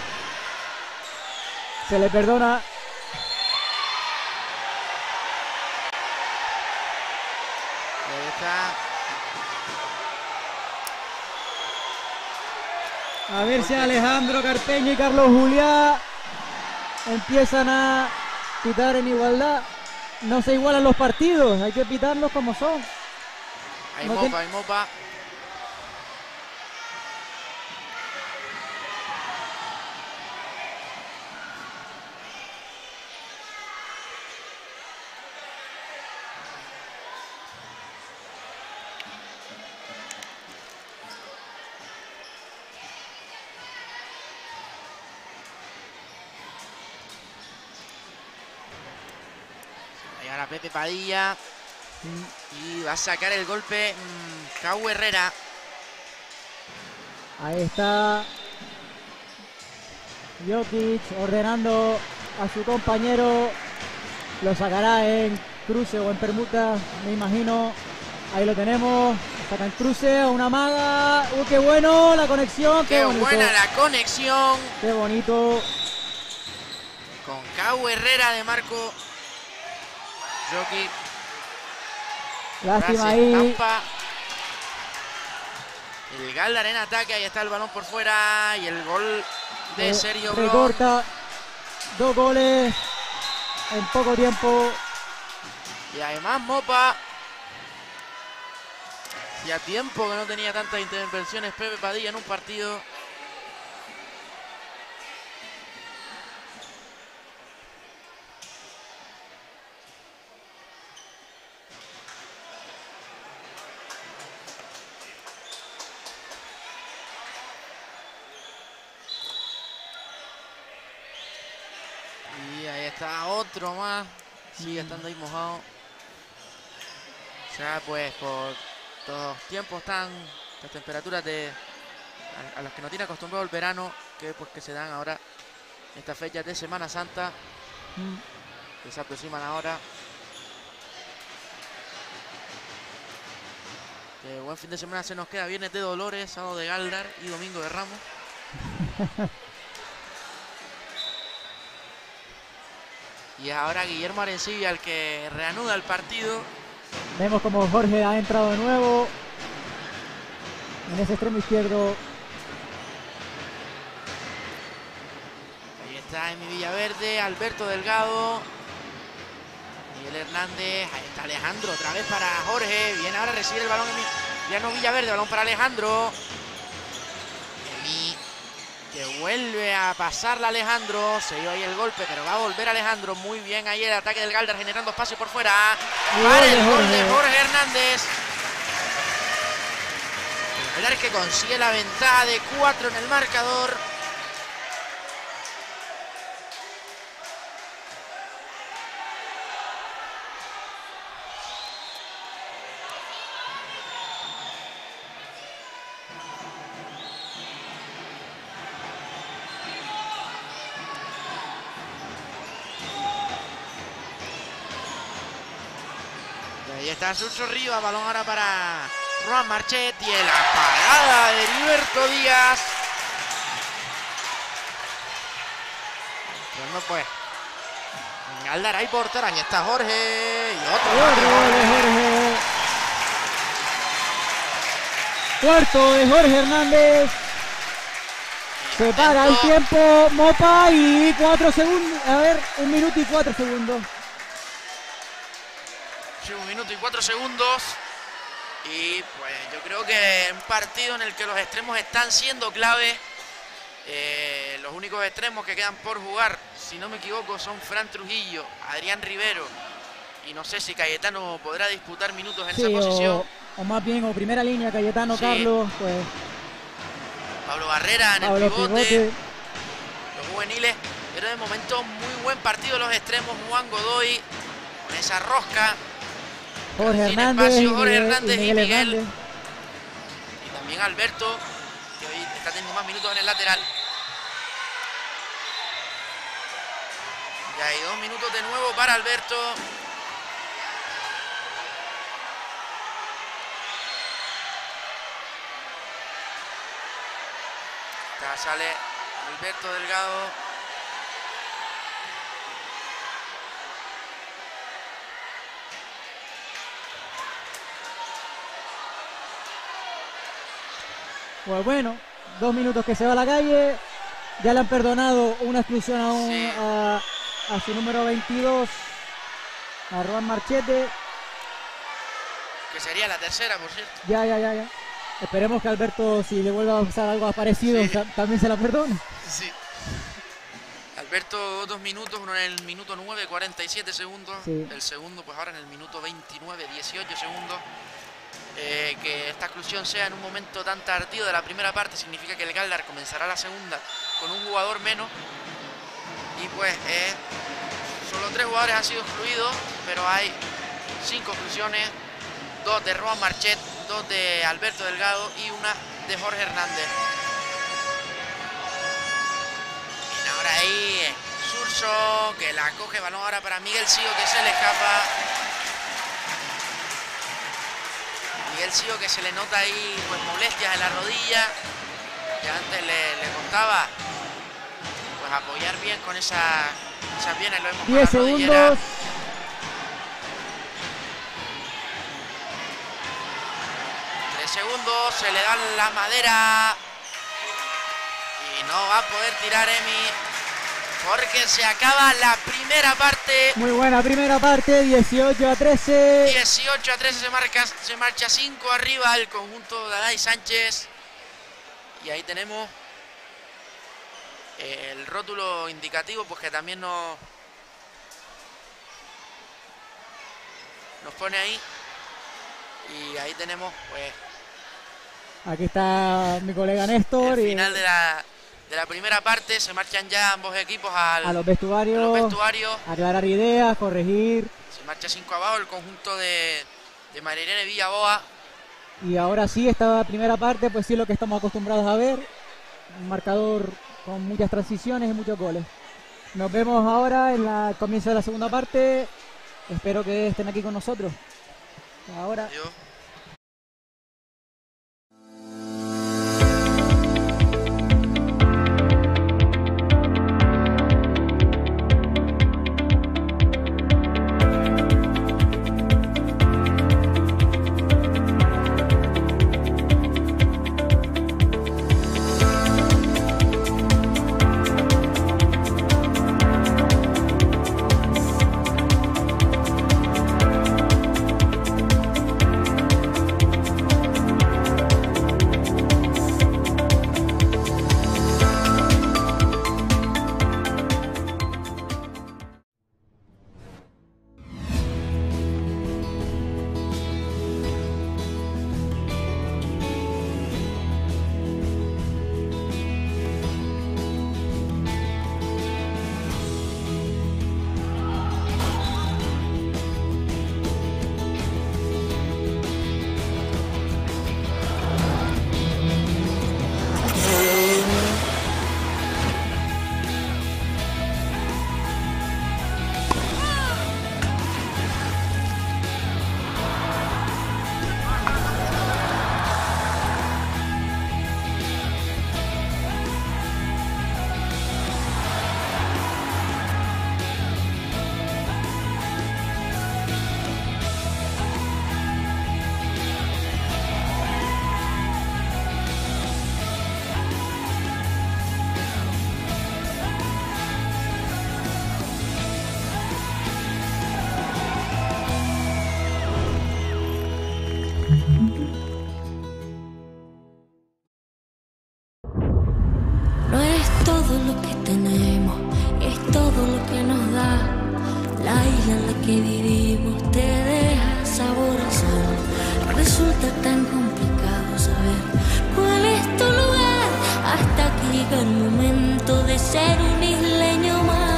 Se le perdona. Ahí está. A ver si Alejandro Carpeño y Carlos Juliá empiezan a pitar en igualdad. No se igualan los partidos, hay que pitarlos como son. Hay No mopa, tiene- hay mopa. Ahí ahora Pepe Padilla. Y va a sacar el golpe mmm, Cau Herrera. Ahí está Jokic ordenando a su compañero. Lo sacará en cruce o en permuta, me imagino. Ahí lo tenemos. Saca el cruce, una maga. ¡Uy, qué bueno! La conexión. ¡Qué, Qué bonito! buena la conexión. ¡Qué bonito! Con Cau Herrera de Marco Jockey. Lástima Gracias, ahí. Tampa. El Galdar en ataque, ahí está el balón por fuera y el gol de Eh, Sergio Blon. recorta. Dos goles en poco tiempo. Y además Mopa, ya tiempo que no tenía tantas intervenciones Pepe Padilla en un partido. Y ahí está otro más. Sigue estando ahí mojado. Ya pues por los tiempos tan, las temperaturas de a, a las que no tiene acostumbrado el verano, que pues que se dan ahora estas fechas de Semana Santa, Mm. que se aproximan ahora. Que buen fin de semana se nos queda, viernes de Dolores, sábado de Galdar y domingo de Ramos. Y es ahora Guillermo Arencibia el que reanuda el partido. Vemos como Jorge ha entrado de nuevo en ese extremo izquierdo. Ahí está Emi Villaverde, Alberto Delgado, Miguel Hernández, ahí está Alejandro, otra vez para Jorge. Viene ahora a recibir el balón Emiliano Villaverde, balón para Alejandro. Emi, que vuelve a pasarla Alejandro, se dio ahí el golpe, pero va a volver Alejandro. Muy bien ahí el ataque del Galdar generando espacio por fuera. Para el gol de Jorge Hernández. El Galdar que consigue la ventaja de cuatro en el marcador. Ahí está Surso Rivas, balón ahora para Juan Marchet y en la parada de Heriberto Díaz. Bueno, pues en Galdar hay portero, ahí está Jorge y otro más de Jorge. Jorge. Cuarto de Jorge Hernández. Se para el tiempo, Mopa, y cuatro segundos. A ver, un minuto y cuatro segundos. Sí, un minuto y cuatro segundos. Y pues yo creo que un partido en el que los extremos están siendo clave. Eh, los únicos extremos que quedan por jugar, si no me equivoco, son Fran Trujillo, Adrián Rivero. Y no sé si Cayetano podrá disputar minutos en Sí, esa posición. O, o más bien, o primera línea, Cayetano, Sí. Carlos, pues. Pablo Barrera en Pablo el pivote. Pivote. Los juveniles. Pero de momento muy buen partido los extremos. Juan Godoy con esa rosca. Jorge Tiene Hernández, espacio y Jorge Miguel, Hernández y y Miguel Miguel. Hernández. Y también Alberto, que hoy está teniendo más minutos en el lateral. Y hay dos minutos de nuevo para Alberto. Acá sale Alberto Delgado. Pues bueno, dos minutos que se va a la calle. Ya le han perdonado una exclusión a, un, Sí. a, a su número veintidós, a Juan Marchete. Que sería la tercera, por cierto. Ya, ya, ya, ya. Esperemos que Alberto, si le vuelva a pasar algo parecido, Sí. ta- también se la perdone. Sí. Alberto, dos minutos, uno en el minuto nueve, cuarenta y siete segundos. Sí. El segundo, pues ahora en el minuto veintinueve, dieciocho segundos. Eh, que esta exclusión sea en un momento tan tardío de la primera parte significa que el Galdar comenzará la segunda con un jugador menos. Y pues eh, solo tres jugadores han sido excluidos, pero hay cinco exclusiones. Dos de Roan Marchet, dos de Alberto Delgado y una de Jorge Hernández. Y ahora ahí eh, Surso, que la coge, balón ahora para Miguel Sigo, que se le escapa. Miguel Sío, que se le nota ahí pues molestias en la rodilla, que antes le, le costaba pues apoyar bien con esa, esas piernas, lo vemos con la rodillera. segundos. Tres segundos, se le da la madera y no va a poder tirar Emi porque se acaba la primera parte. Muy buena primera parte, dieciocho a trece. dieciocho a trece se, marca, se marcha cinco arriba el conjunto de Adai Sánchez. Y ahí tenemos el rótulo indicativo, pues que también nos, nos pone ahí. Y ahí tenemos pues Aquí está mi colega Néstor. el y final de la, de la primera parte. Se marchan ya ambos equipos al, a los vestuarios, a los vestuarios. aclarar ideas, corregir. Se marcha cinco abajo el conjunto de, de María Irene Villaboa. Y ahora sí, esta primera parte, pues sí, lo que estamos acostumbrados a ver. Un marcador con muchas transiciones y muchos goles. Nos vemos ahora en el comienzo de la segunda parte. Espero que estén aquí con nosotros. Ahora. Adiós. No es todo lo que tenemos, es todo lo que nos da. La isla en la que vivimos te deja sabor a sal. Resulta tan complicado saber cuál es tu lugar hasta que llega el momento de ser un isleño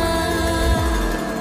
más.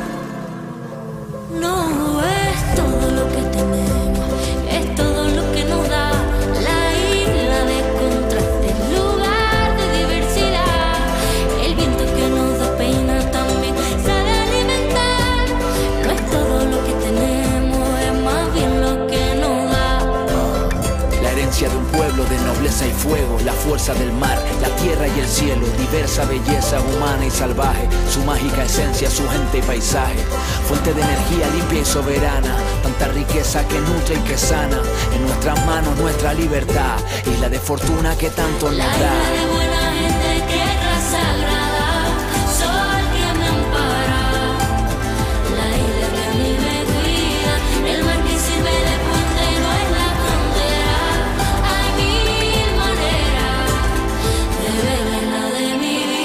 No es todo lo que tenemos, es todo lo que nos da. La isla de contraste, el lugar de diversidad. El viento que nos da pena también sabe alimentar. No es todo lo que tenemos, es más bien lo que nos da. La herencia de un pueblo de nobleza y fuego, la fuerza del mar, la tierra y el cielo, diversa belleza humana y salvaje, su mágica esencia, su gente y paisaje, fuente de energía limpia y soberana, tanta riqueza que nutre y que sana, en nuestras manos nuestra libertad, isla de fortuna que tanto nos La da. isla de buena gente, tierra sagrada, sol que me ampara. La isla que mi me cuida, el mar que sirve de puente no es la frontera. Hay mil maneras de verla, de vivir.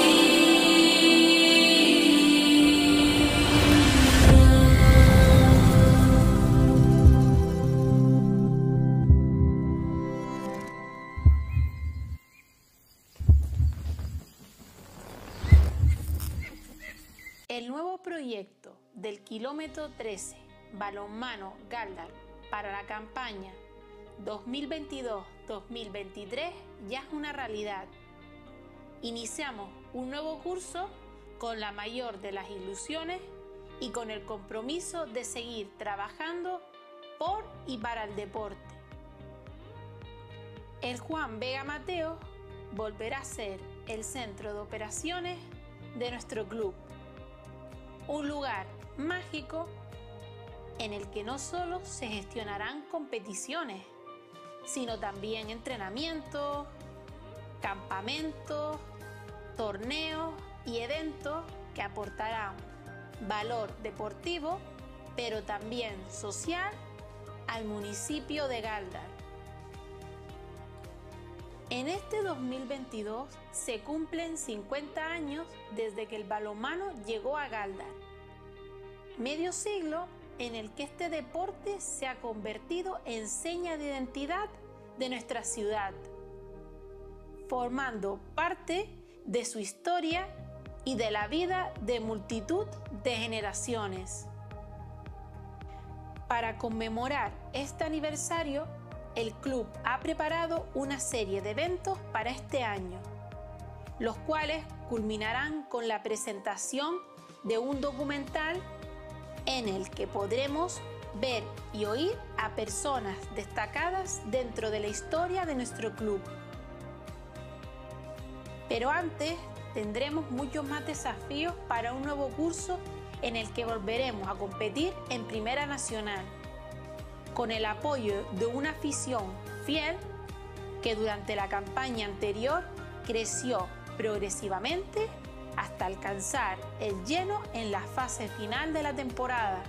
El nuevo proyecto del kilómetro trece Balonmano Galdar para la campaña dos mil veintidós dos mil veintitrés ya es una realidad. Iniciamos un nuevo curso con la mayor de las ilusiones y con el compromiso de seguir trabajando por y para el deporte. el Juan Vega Mateo volverá a ser el centro de operaciones de nuestro club. Un lugar mágico en el que no solo se gestionarán competiciones, sino también entrenamientos, campamentos, torneos y eventos que aportarán valor deportivo, pero también social al municipio de Galdar. En este dos mil veintidós se cumplen cincuenta años desde que el balonmano llegó a Galdar. Medio siglo en el que este deporte se ha convertido en seña de identidad de nuestra ciudad, formando parte de su historia y de la vida de multitud de generaciones. Para conmemorar este aniversario, el club ha preparado una serie de eventos para este año, los cuales culminarán con la presentación de un documental en el que podremos ver y oír a personas destacadas dentro de la historia de nuestro club. Pero antes tendremos muchos más desafíos para un nuevo curso en el que volveremos a competir en Primera Nacional, con el apoyo de una afición fiel que durante la campaña anterior creció progresivamente hasta alcanzar el lleno en la fase final de la temporada.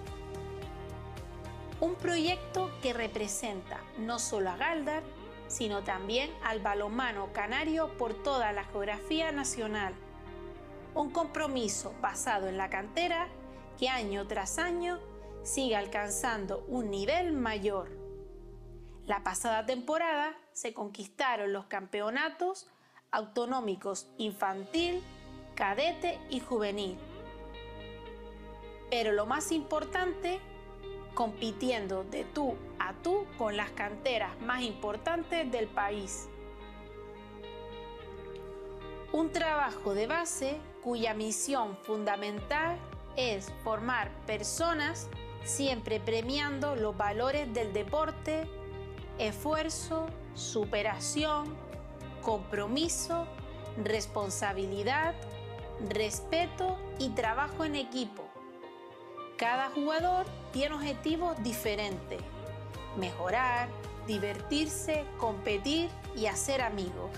Un proyecto que representa no solo a Galdar, sino también al balonmano canario por toda la geografía nacional. Un compromiso basado en la cantera que año tras año sigue alcanzando un nivel mayor. La pasada temporada se conquistaron los campeonatos autonómicos infantil, cadete y juvenil. Pero lo más importante, compitiendo de tú a tú con las canteras más importantes del país. Un trabajo de base cuya misión fundamental es formar personas siempre premiando los valores del deporte, esfuerzo, superación, compromiso, responsabilidad, respeto y trabajo en equipo. Cada jugador tiene objetivos diferentes: mejorar, divertirse, competir y hacer amigos.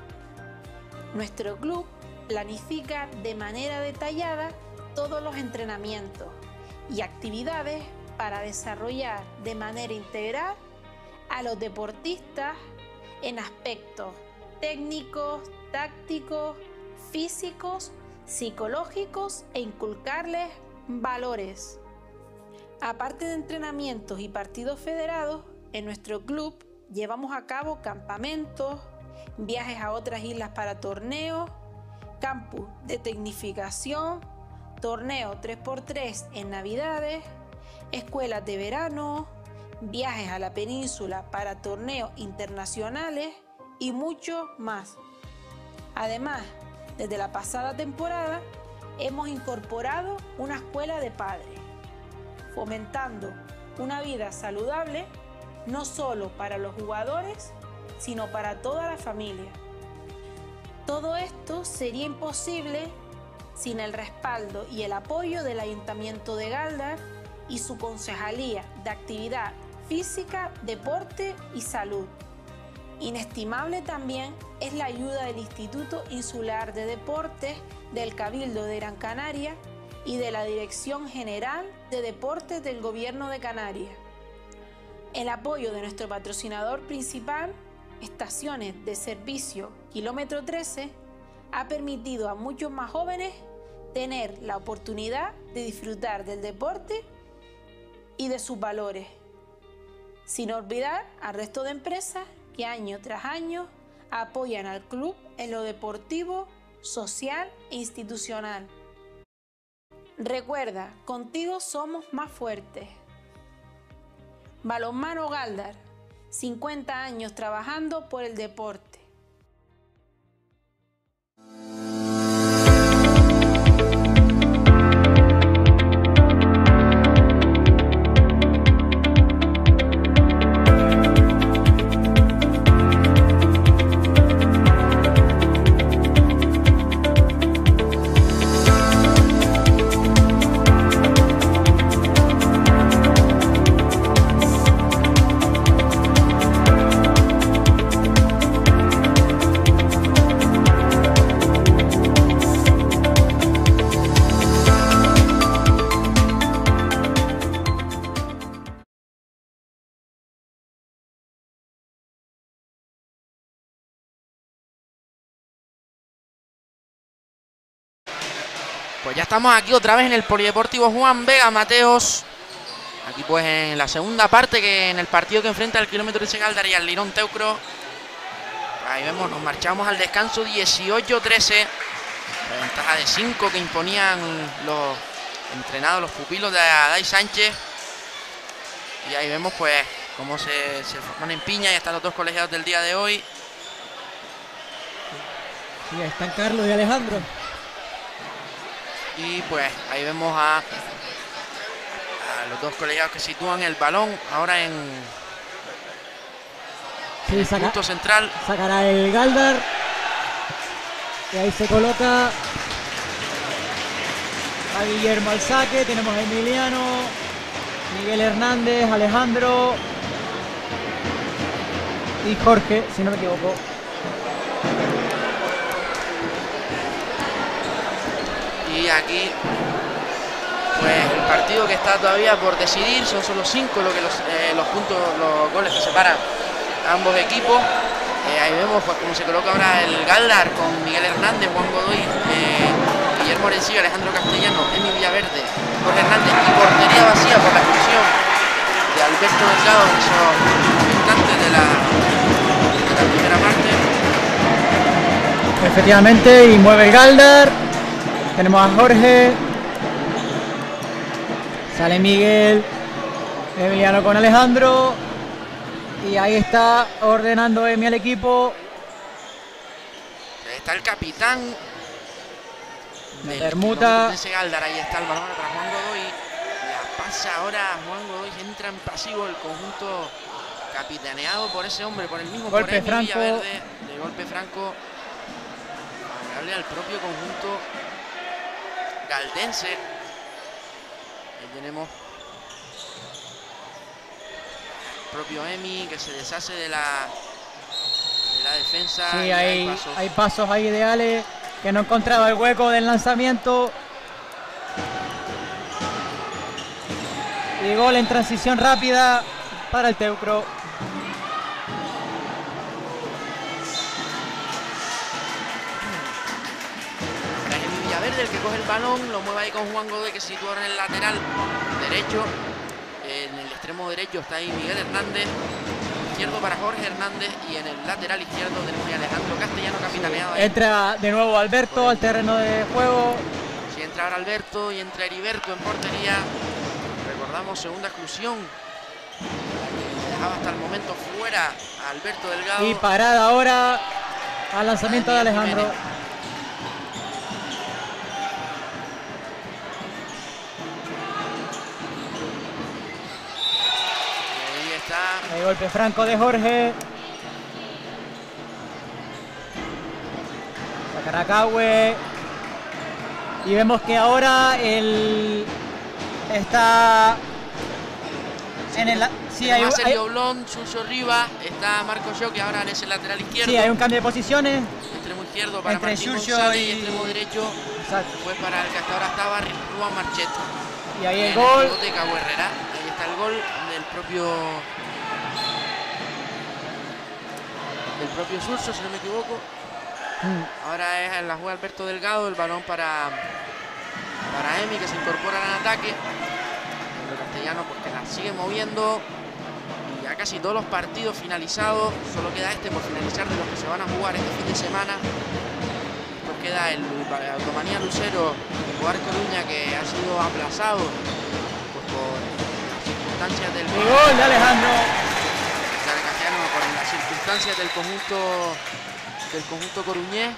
Nuestro club planifica de manera detallada todos los entrenamientos y actividades para desarrollar de manera integral a los deportistas en aspectos técnicos, tácticos, físicos, psicológicos e inculcarles valores. Aparte de entrenamientos y partidos federados, en nuestro club llevamos a cabo campamentos, viajes a otras islas para torneos, campus de tecnificación, torneos tres por tres en Navidades, escuelas de verano, viajes a la península para torneos internacionales y mucho más. Además, desde la pasada temporada hemos incorporado una escuela de padres, fomentando una vida saludable no solo para los jugadores, sino para toda la familia. Todo esto sería imposible sin el respaldo y el apoyo del Ayuntamiento de Galdar y su Concejalía de Actividad Física, Deporte y Salud. Inestimable también es la ayuda del Instituto Insular de Deportes del Cabildo de Gran Canaria y de la Dirección General de Deportes del Gobierno de Canarias. El apoyo de nuestro patrocinador principal, Estaciones de Servicio Kilómetro trece, ha permitido a muchos más jóvenes tener la oportunidad de disfrutar del deporte y de sus valores, sin olvidar al resto de empresas que año tras año apoyan al club en lo deportivo, social e institucional. Recuerda, contigo somos más fuertes. Balonmano Galdar, cincuenta años trabajando por el deporte. Pues ya estamos aquí otra vez en el Polideportivo Juan Vega Mateos. Aquí pues en la segunda parte, que en el partido que enfrenta el kilómetro trece Galdar y al Lirón Teucro. Ahí vemos, nos marchamos al descanso dieciocho trece. La ventaja de cinco que imponían los entrenados, los pupilos de Adai Sánchez. Y ahí vemos pues cómo se, se forman en piña y están los dos colegiados del día de hoy. Sí, ahí están Carlos y Alejandro. Y pues ahí vemos a, a los dos colegiados que sitúan el balón ahora en, sí, en el saca, punto central. Sacará el Galdar. Y ahí se coloca a Guillermo al saque. Tenemos a Emiliano, Miguel Hernández, Alejandro y Jorge, si no me equivoco. Y aquí pues el partido que está todavía por decidir, son solo cinco lo que los, eh, los puntos, los goles que separan a ambos equipos. Eh, ahí vemos pues cómo se coloca ahora el Galdar con Miguel Hernández, Juan Godoy, eh, Guillermo Orencillo, Alejandro Castellano, Emi Villaverde, Jorge Hernández, y portería vacía por la expulsión de Alberto Delgado en esos instantes de la, de la primera parte. Efectivamente, y mueve el Galdar. Tenemos a Jorge, sale Miguel, Emiliano con Alejandro, y ahí está ordenando Emi al equipo. Ahí está el capitán del permuta. Ese Galdar, ahí está el balón para Juan Godoy. La pasa ahora Juan Godoy, entra en pasivo el conjunto capitaneado por ese hombre, por el mismo, golpe por Emi franco. Villaverde, de golpe franco, favorable al propio conjunto galdense. Ahí tenemos el propio Emi que se deshace de la, de la defensa. Sí, hay, hay, pasos. hay pasos ahí de Ale, que no encontraba el hueco del lanzamiento. Y gol en transición rápida para el Teucro. El que coge el balón, lo mueve ahí con Juan Godoy, que se sitúa en el lateral derecho. En el extremo derecho está ahí Miguel Hernández, izquierdo para Jorge Hernández, y en el lateral izquierdo tenemos a Alejandro Castellano capitaneado ahí. Entra de nuevo Alberto al terreno de juego. Si entra ahora Alberto y entra Heriberto en portería. Recordamos, segunda exclusión, que dejaba hasta el momento fuera a Alberto Delgado. Y parada ahora al lanzamiento de Alejandro. Jiménez. El golpe franco de Jorge. Sacará Cahue. Y vemos que ahora el está en el. Sí, hay, un hay, Oblón, Suso Rivas, está Marco Yo, que ahora en ese lateral izquierdo. Sí, hay un cambio de posiciones. Extremo izquierdo para entre Martín Xurxo González y... y extremo derecho. Exacto. Fue para el que hasta ahora estaba Rubén Marchet. Y ahí el en gol. El de Cabo Herrera. Ahí está el gol del propio del propio Surso, si no me equivoco. Mm. Ahora es en la jugada Alberto Delgado, el balón para para Emi, que se incorpora al ataque. El castellano pues que la sigue moviendo. Y ya casi todos los partidos finalizados. Solo queda este por finalizar de los que se van a jugar este fin de semana. Después queda el Automanía Lucero, el Jugar Coruña, que ha sido aplazado pues, por las circunstancias del y gol de Alejandro. Por las circunstancias del conjunto del conjunto coruñés.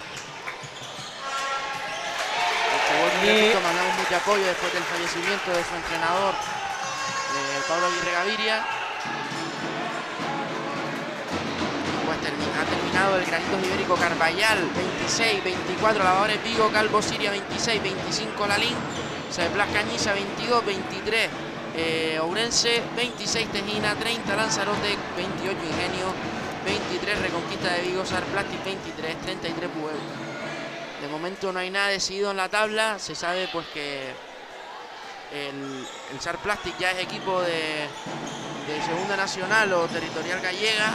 Y... mandamos mucho apoyo después del fallecimiento de su entrenador, eh, Pablo Aguirre Gaviria. Pues termina, ha terminado el Granitos Ibérico Carballal veintiséis, veinticuatro Lavadores Vigo, Calvo Siria veintiséis, veinticinco Lalín, Seblas Cañiza veintidós, veintitrés eh, Ourense, veintiséis Tejina, treinta Lanzarote, veintiocho Ingenio, veintitrés Reconquista de Vigo, Sar Plastic veintitrés, treinta y tres Puebla. De momento no hay nada decidido en la tabla. Se sabe pues que el, el Sar Plastic ya es equipo de, de segunda nacional o territorial gallega.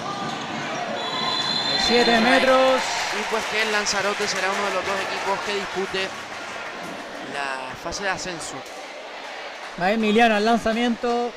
siete metros. Y pues que el Lanzarote será uno de los dos equipos que dispute la fase de ascenso. Va Emiliano al lanzamiento.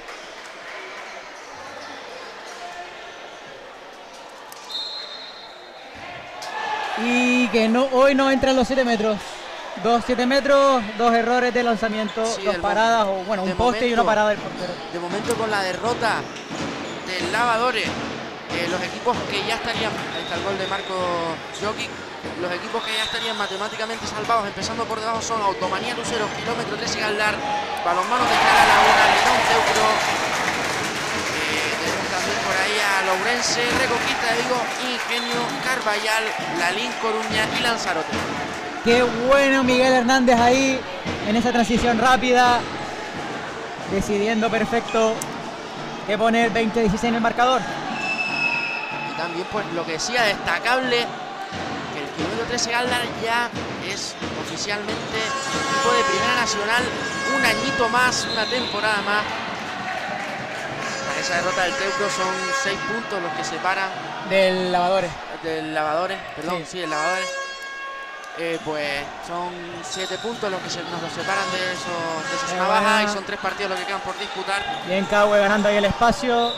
Y que no, hoy no entran los siete metros. Dos siete metros, dos errores de lanzamiento, Sí, dos paradas, o bueno, un poste momento, y una parada del portero. De momento, con la derrota del Lavadores, eh, los equipos que ya estarían, ahí está el gol de Marco Jokic, los equipos que ya estarían matemáticamente salvados, empezando por debajo, son Automanía Luceros, Kilómetro trece Galdar, Balonmano de Cala Laguna, León Teucro, eh, tenemos también por ahí a Lourense, Reconquista de Vigo, Ingenio, Carballal, Lalín Coruña y Lanzarote. Qué bueno Miguel Hernández ahí en esa transición rápida, decidiendo perfecto que poner veinte dieciséis en el marcador. Y también pues lo que decía, destacable, que el Kilómetro trece Galdar ya es oficialmente equipo de Primera Nacional, un añito más, una temporada más. Para esa derrota del Teucro son seis puntos los que separan del Lavadores. Del Lavadores, perdón, sí, sí del Lavadores. Eh, pues son siete puntos los que se, nos los separan de, esos, de esa zona baja, y son tres partidos los que quedan por disputar. Bien Cahue ganando ahí el espacio.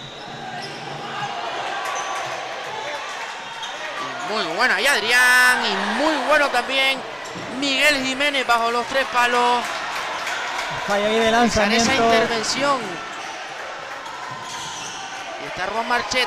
Y muy bueno ahí Adrián, y muy bueno también Miguel Jiménez bajo los tres palos. Falla ahí de lanzamiento. Esa intervención. Y está Juan Marchet.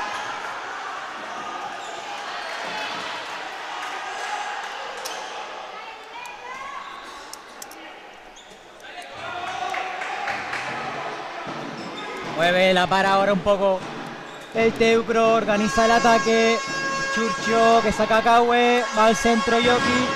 Mueve la para ahora un poco el Teucro, organiza el ataque. Churcho que saca a Cahue, va al centro Jokic.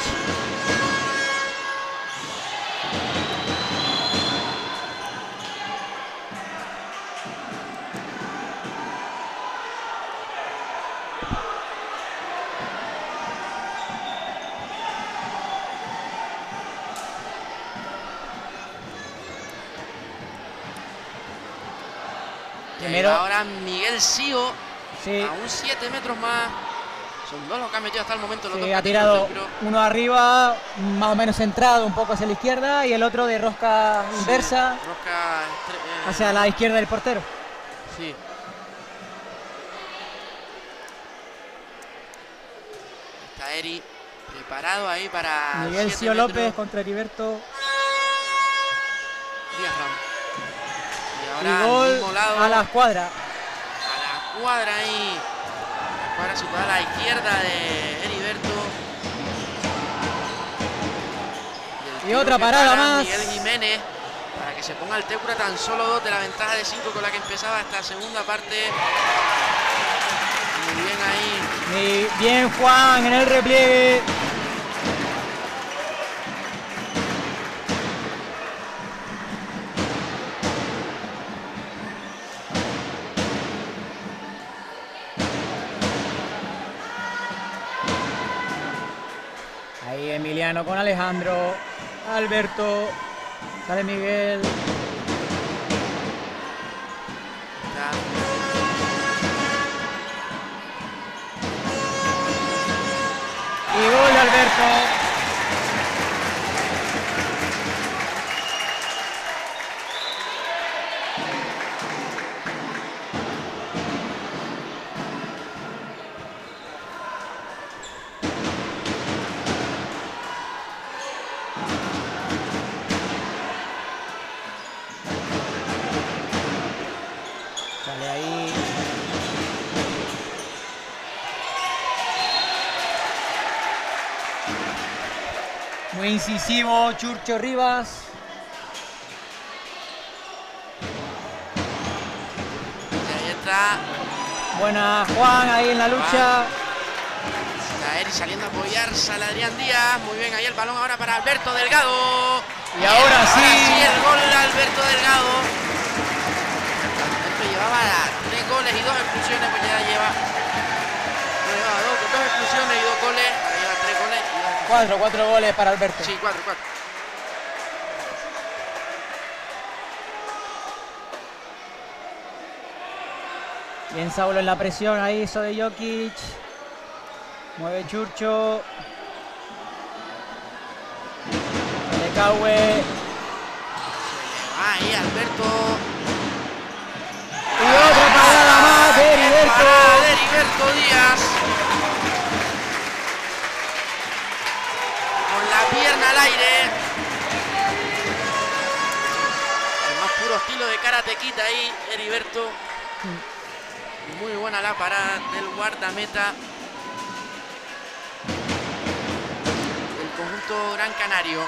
Primero, ahora Miguel Sío, sí, a un siete metros más. Son dos los que han metido hasta el momento. Los sí, dos ha tirado uno arriba, más o menos centrado, un poco hacia la izquierda, y el otro de rosca sí, inversa, rosca, eh, hacia la izquierda del portero. Sí. Está Eri preparado ahí para Miguel Sío López contra Heriberto. Díaz Ramos. Y gol mismo lado, a la escuadra. A la cuadra ahí. La cuadra situada a la izquierda de Heriberto. Y, y otra parada para más. Miguel Jiménez, para que se ponga el Teucro tan solo dos de la ventaja de cinco con la que empezaba esta segunda parte. Muy bien ahí. Y bien Juan en el repliegue. Emiliano con Alejandro, Alberto, sale Miguel. Ya. Y gol de Alberto. Muy incisivo Churcho Rivas. Y ahí está. Buena Juan ahí en la lucha. Está Eri saliendo a apoyar a Adrián Díaz. Muy bien ahí el balón ahora para Alberto Delgado. Y ahora sí. Ahora sí el gol de Alberto Delgado. Alberto llevaba tres goles y dos expulsiones, pues ya lleva, lleva dos, dos expulsiones y dos goles. Ahora lleva tres goles y dos. Cuatro, cuatro goles para Alberto. Sí, cuatro, cuatro. Bien Saulo en la presión ahí, eso de Jokic. Mueve Churcho. Cahue. Se le va ahí Alberto. Y otra parada más de Heriberto. Parada de Heriberto Díaz. Con la pierna al aire. El más puro estilo de karatequita ahí, Heriberto. Muy buena la parada del guardameta del conjunto Gran Canario.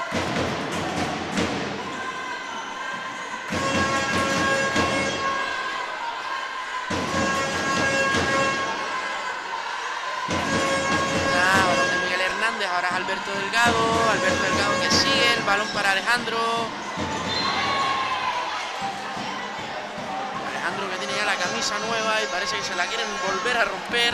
Está balón de Miguel Hernández, ahora es Alberto Delgado. Alberto Delgado que sigue, el balón para Alejandro. Alejandro que tiene ya la camisa nueva y parece que se la quieren volver a romper.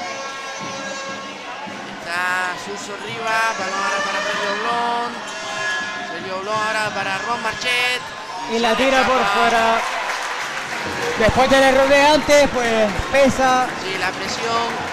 Está Suso Rivas, balón ahora para Sergio Oblón. Sergio Oblón ahora para Ron Marchet. Y la tira por fuera. Después del error de antes, pues pesa. Sí, la presión.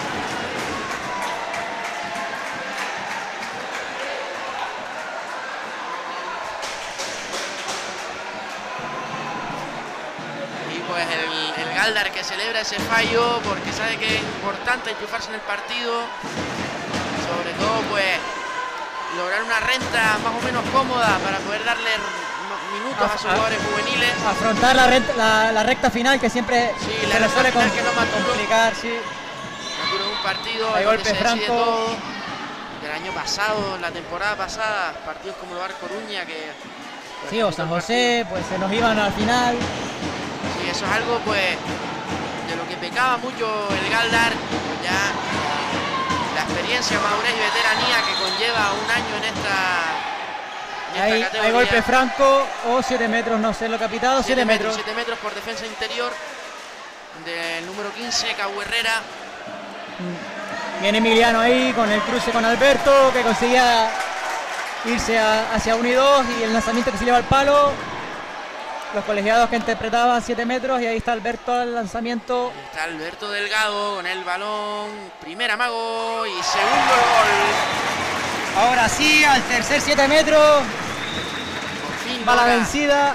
Pues el, el Galdar que celebra ese fallo porque sabe que es importante enchufarse en el partido, sobre todo pues lograr una renta más o menos cómoda para poder darle minutos a sus jugadores juveniles. Afrontar la, renta, la, la recta final que siempre sí, se la le suele final que no mató complicar. Sí. Un partido hay golpe se franco todo. Del año pasado, la temporada pasada, partidos como el Bar Coruña que... Pues, sí, o San José, pues se nos iban al final. Sí, eso es algo pues de lo que pecaba mucho el Galdar, pues ya la experiencia, madurez y veteranía que conlleva un año en esta, en esta hay, categoría. Hay golpe franco o siete metros, no sé lo que ha pitado, siete metros. siete metros por defensa interior del número quince, Cahue Herrera. Viene Emiliano ahí con el cruce con Alberto que conseguía irse a, hacia uno y dos y el lanzamiento que se lleva al palo. Los colegiados que interpretaban siete metros y ahí está Alberto al lanzamiento. Ahí está Alberto Delgado con el balón. Primer amago y segundo gol. Ahora sí, al tercer siete metros. Por fin va la logra. vencida.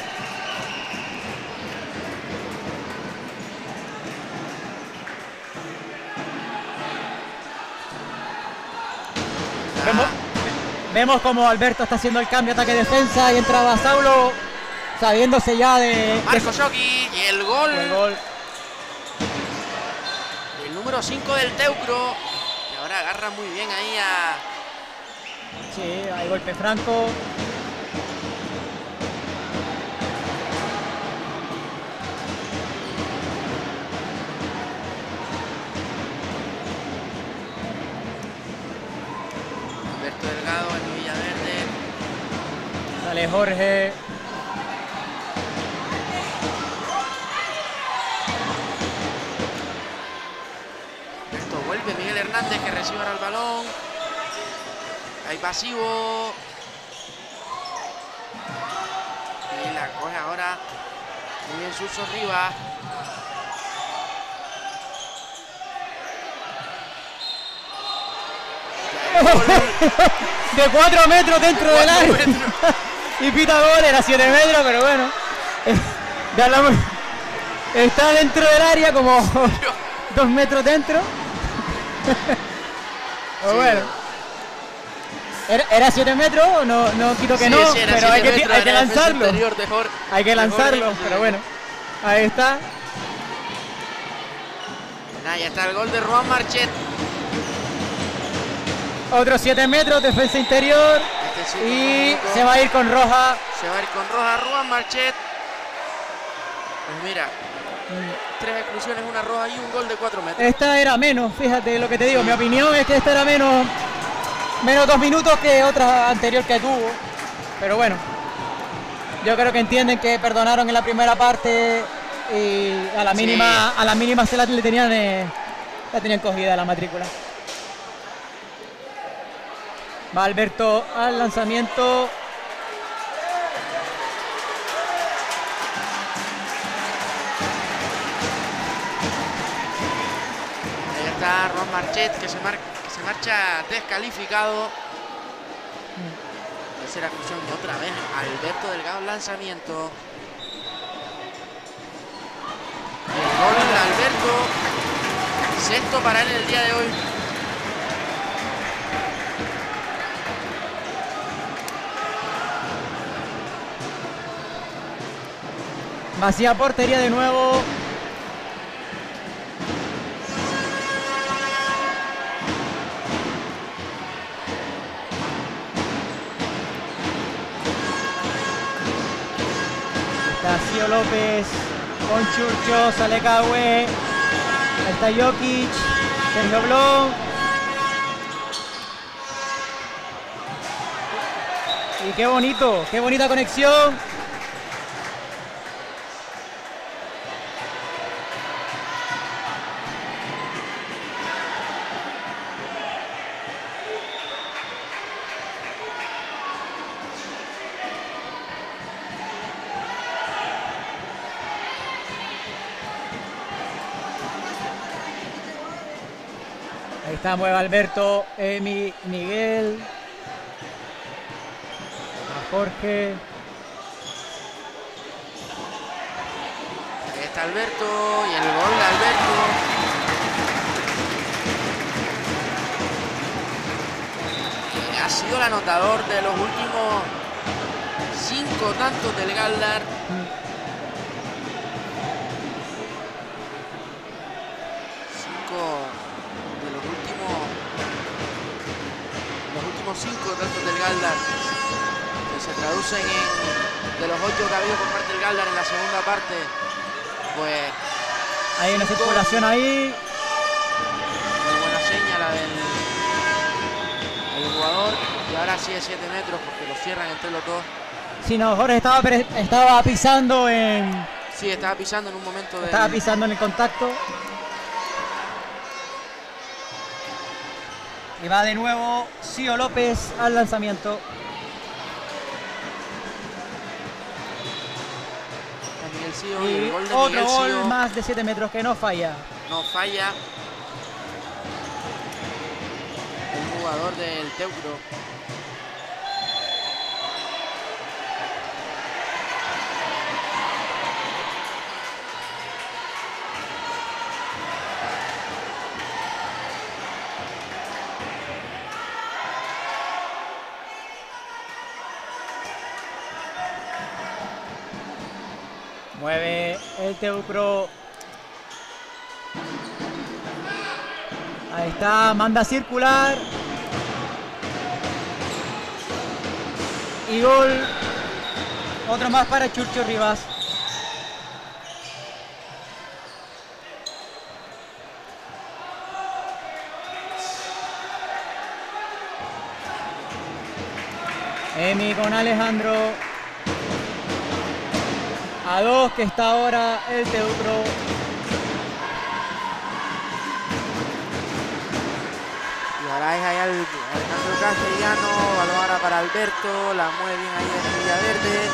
Vemos, vemos como Alberto está haciendo el cambio ataque-defensa y entra Basaulo sabiéndose ya de... Marco Shoki y el gol. El gol. El número cinco del Teucro. Y ahora agarra muy bien ahí a... Sí, hay golpe franco. Alberto Delgado en Villaverde. Sale Jorge. Esto vuelve Miguel Hernández que recibe ahora el balón. Hay pasivo. Y la coge ahora muy bien Suso Rivas. De cuatro metros dentro del área. Y pita gol, era siete metros, pero bueno. Ya hablamos. Está dentro del área como dos metros dentro. Pero Sí. bueno. ¿Era, ¿Era siete metros o no? No quito que Sí, no, sí, era pero hay siete que, metros, hay que era defensa lanzarlo. interior de Jorge- Hay que de lanzarlo, Jorge, pero sí. bueno. Ahí está. Nah, ya está el gol de Juan Marchet. Otros siete metros, defensa interior. Este sí, Y con- se va a ir con roja. Se va a ir con roja Juan Marchet. Pues mira, tres exclusiones, una roja y un gol de cuatro metros. Esta era menos, fíjate lo que te digo. Mi opinión es que esta era menos, menos dos minutos que otra anterior que tuvo. Pero bueno, yo creo que entienden que perdonaron en la primera parte y a la Sí. mínima, a la mínima se la le tenían, eh, la tenían cogida la matrícula. Va Alberto al lanzamiento. Ahí está Ron Marchet que se, mar- que se marcha descalificado. Tercera exclusión y otra vez Alberto Delgado, lanzamiento. Y el gol de Alberto. Sexto para él en el día de hoy. Vacía portería de nuevo. Está López con Churcho, sale Cahue. Ahí está Jokic, Sergio Blon. Y qué bonito, qué bonita conexión. Ahí está, mueve Alberto, Emi, Miguel, a Jorge. Ahí está Alberto y el gol de Alberto. Que ha sido el anotador de los últimos cinco tantos del Galdar. Cinco tantos del Galdar, que se traducen en, de los ocho que ha habido por parte del Galdar en la segunda parte, pues hay una circulación ahí, muy buena señal la del el jugador, y ahora sí es siete metros porque lo cierran entre los dos. Si no, Jorge estaba, estaba pisando en... Sí, estaba pisando en un momento de... Estaba pisando en el contacto. Y va de nuevo Cío López al lanzamiento. Miguel Cío, y, y el gol de otro Miguel gol Cío. Más de siete metros que no falla. No falla. El jugador del Teucro. Mueve el Teucro. Ahí está, manda a circular. Y gol. Otro más para Churcho Rivas. Emi con Alejandro. A dos que está ahora el Teucro. Y ahora es ahí al, Alejandro Castellano, balón ahora para Alberto, la mueve bien ahí en Villaverde.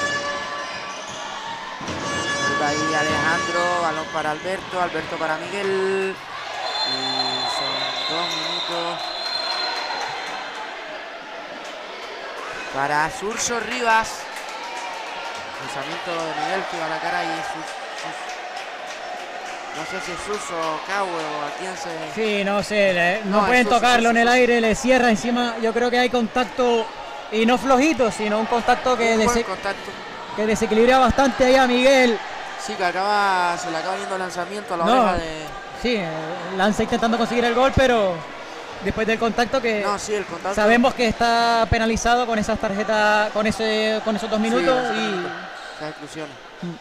Vuelve ahí Alejandro, balón para Alberto, Alberto para Miguel. Y son dos minutos para Surso Rivas. Lanzamiento de Miguel que va a la cara y sus, sus, no sé si es Suso o Cahue o a quién se... Sí, no sé, no, no pueden Suso, tocarlo Suso. en el aire, le cierra encima. Yo creo que hay contacto, y no flojito, sino un contacto que, Un buen dese contacto. que desequilibra bastante ahí a Miguel. Sí, que acaba, se le acaba yendo el lanzamiento a la No, oreja de... Sí, lanza intentando conseguir el gol, pero después del contacto que No, sí, el contacto. sabemos que está penalizado con esas tarjetas, con ese, con esos dos minutos, Sí, y, esas exclusiones.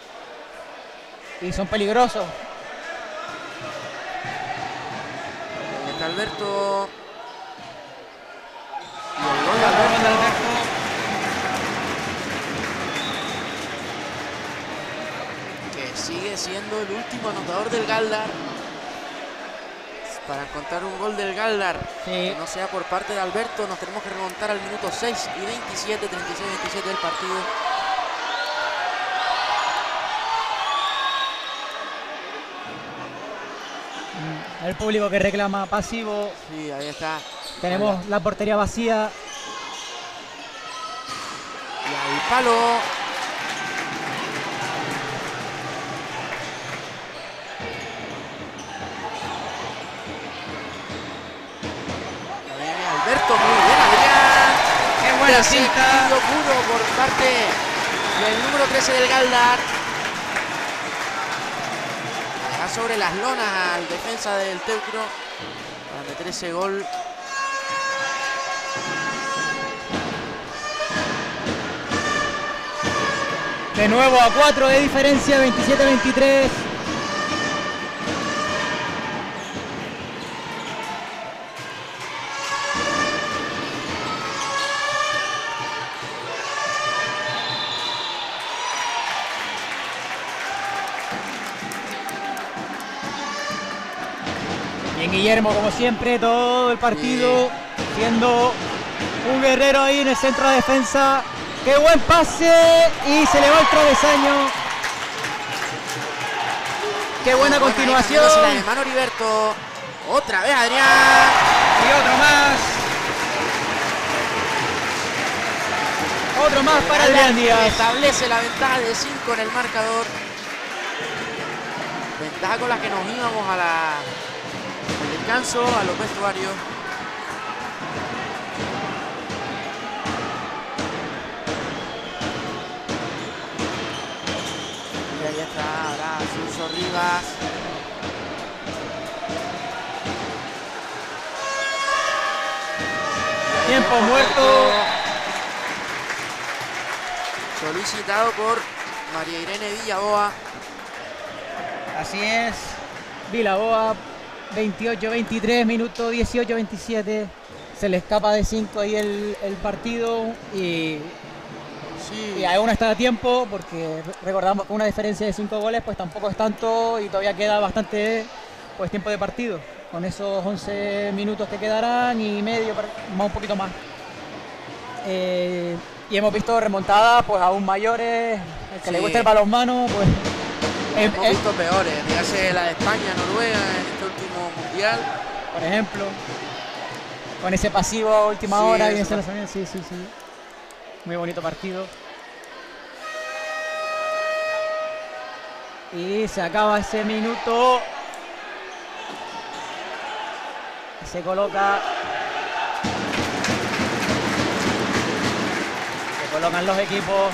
y son peligrosos. Ahí está Alberto. Y el gol de Alberto. Que sigue siendo el último anotador del Galdar. Para encontrar un gol del Galdar, Sí. que no sea por parte de Alberto, nos tenemos que remontar al minuto seis y veintisiete, treinta y seis veintisiete del partido. El público que reclama pasivo. Sí, ahí está. Tenemos la portería vacía. palo. Alberto, muy bien, Adrián. Qué buena cinta. Tiro puro por parte del número trece del Galdar. Deja sobre las lonas al defensa del Teucro para meter ese gol. De nuevo a cuatro de diferencia, veintisiete veintitrés. Bien, Guillermo, como siempre, todo el partido siendo un guerrero ahí en el centro de defensa. ¡Qué buen pase! Y se le va el travesaño. ¡Qué buena continuación! Buena ahí, la de Mano Heriberto. Otra vez Adrián. Y otro más. Otro más para Adrián Díaz. Establece la ventaja de cinco en el marcador. Ventaja con la que nos íbamos a la, al descanso, a los vestuarios. Y ahí está ahora Suso Rivas. Tiempo muerto. Solicitado por María Irene Villaboa. Así es. Villaboa, veintiocho veintitrés, minuto dieciocho veintisiete. Se le escapa de cinco ahí el, el partido. Y, Sí. y aún está a tiempo, porque recordamos que una diferencia de cinco goles pues tampoco es tanto y todavía queda bastante pues tiempo de partido. Con esos once minutos que quedarán y medio, más un poquito más. Eh, y hemos visto remontadas pues aún mayores. El que Sí. le gusta el balonmano, pues. Hemos eh, visto peores, dígase la de España, Noruega en este último mundial. Por ejemplo, con ese pasivo a última Sí, hora y eso ese lanzamiento, sí, sí, sí. Muy bonito partido. Y se acaba ese minuto. Se coloca. Se colocan los equipos.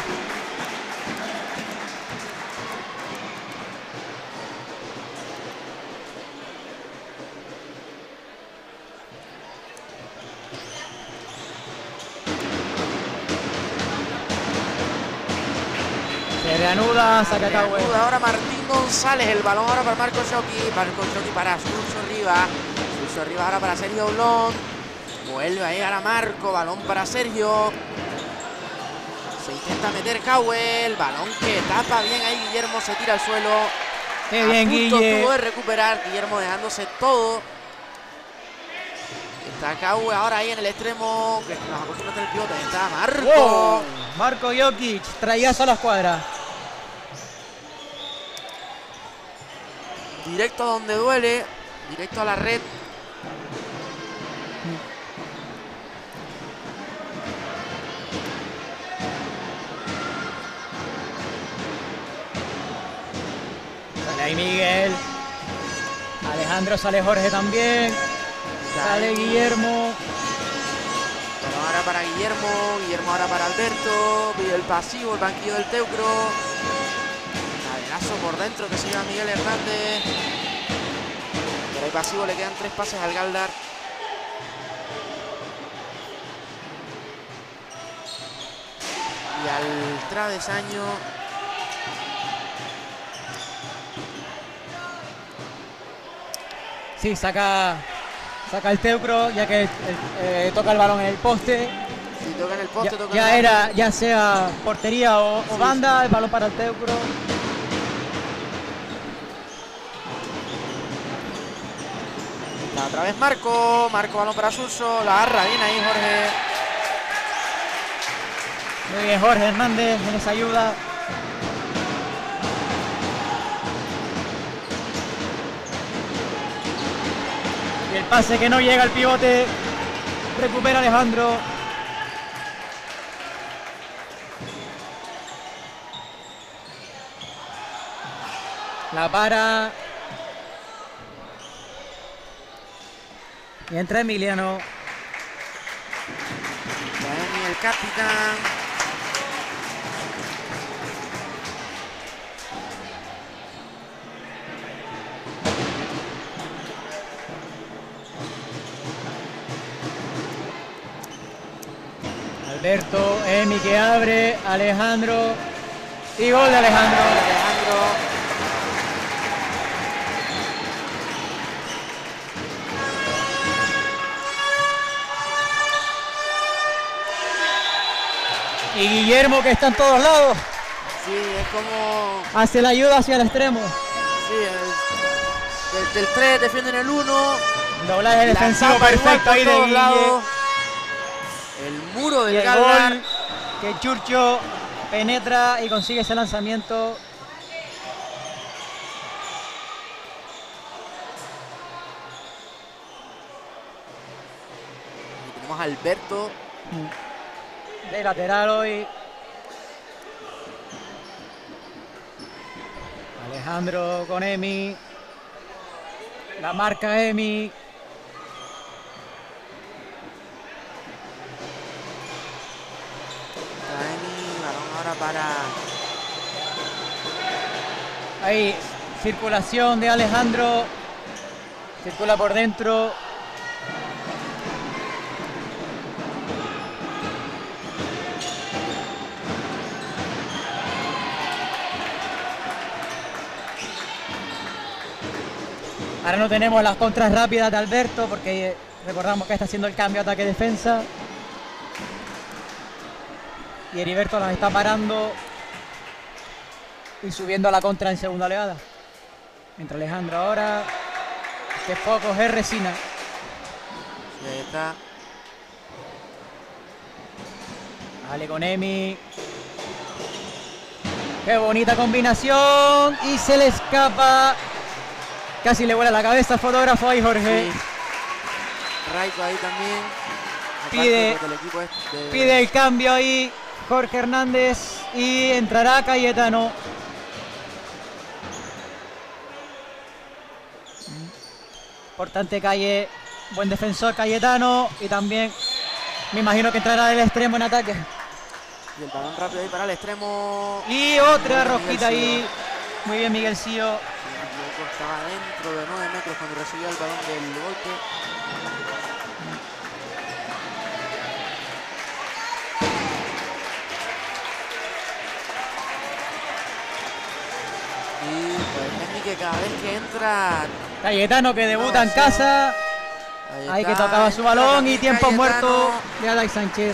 Se reanuda, saca Cahue. Reanuda ahora Martín González, el balón ahora para Marco Choqui, Marco Choqui para Suso Rivas, Suso Rivas ahora para Sergio Blon, vuelve a llegar a Marco, balón para Sergio, se intenta meter Cahue, el balón que tapa bien ahí Guillermo, se tira al suelo. Qué A bien, punto Guille. estuvo de recuperar, Guillermo dejándose todo. Está Cahue ahora ahí en el extremo, que nos acostumbra el pivote, está Marco. Wow. Marco Jokic, traigazo a la escuadra. Directo donde duele, directo a la red. Sale ahí Miguel. Alejandro, sale Jorge también. Sale Guillermo. Balón ahora para Guillermo, Guillermo ahora para Alberto, pide el pasivo, el banquillo del Teucro. Cadenazo por dentro que se lleva Miguel Hernández. Pero hay pasivo, le quedan tres pases al Galdar. Y al travesaño. Sí, saca, saca el Teucro, ya que el- eh, toca el balón en el poste. Si toca en el poste, Ya, toca ya en el era, ya sea portería o, o Sí, banda, el balón para el Teucro. Está otra vez Marco, Marco balón para Suso, la agarra bien ahí Jorge. Muy bien, Jorge Hernández en esa ayuda. Y el pase que no llega al pivote. Recupera Alejandro. La para. Y entra Emiliano. Emi, el capitán. Alberto, Emi que abre, Alejandro. Y gol de Alejandro. Alejandro. Y Guillermo que está en todos lados. Sí, es como... Hace la ayuda hacia el extremo. Sí, el, desde el tres defienden el uno. Doblaje defensivo tapa igual perfecto por ahí de todos Guille. lados. El muro Y del el Galdar. gol que Churcho penetra y consigue ese lanzamiento. Y tenemos a Alberto. De lateral hoy. Alejandro con Emi. La marca Emi. Emi, balón ahora para... Ahí, circulación de Alejandro. Circula por dentro. Ahora no tenemos las contras rápidas de Alberto porque recordamos que está haciendo el cambio ataque-defensa. Y Heriberto las está parando y subiendo a la contra en segunda oleada. Entra Alejandro ahora, que puede coger Resina. Y ahí está. Vale con Emi. Qué bonita combinación y se le escapa. Casi le vuela la cabeza al fotógrafo ahí, Jorge. Sí. Raico ahí también. Pide, Aparte, del equipo este de... pide el cambio ahí Jorge Hernández y entrará Cayetano. Importante Calle, buen defensor Cayetano y también me imagino que entrará del extremo en ataque. Y el balón rápido ahí para el extremo. Y otra Muy bien, rosquita Miguel ahí. Cío. Muy bien Miguel Cío. Luego estaba dentro de nueve metros cuando recibió el balón del golpe. Y pues Emi que cada vez que entra... Cayetano que debuta en sí. casa. Ahí, Ahí que está, tocaba su entra balón y también tiempo Cayetano. muerto de Alex Sánchez.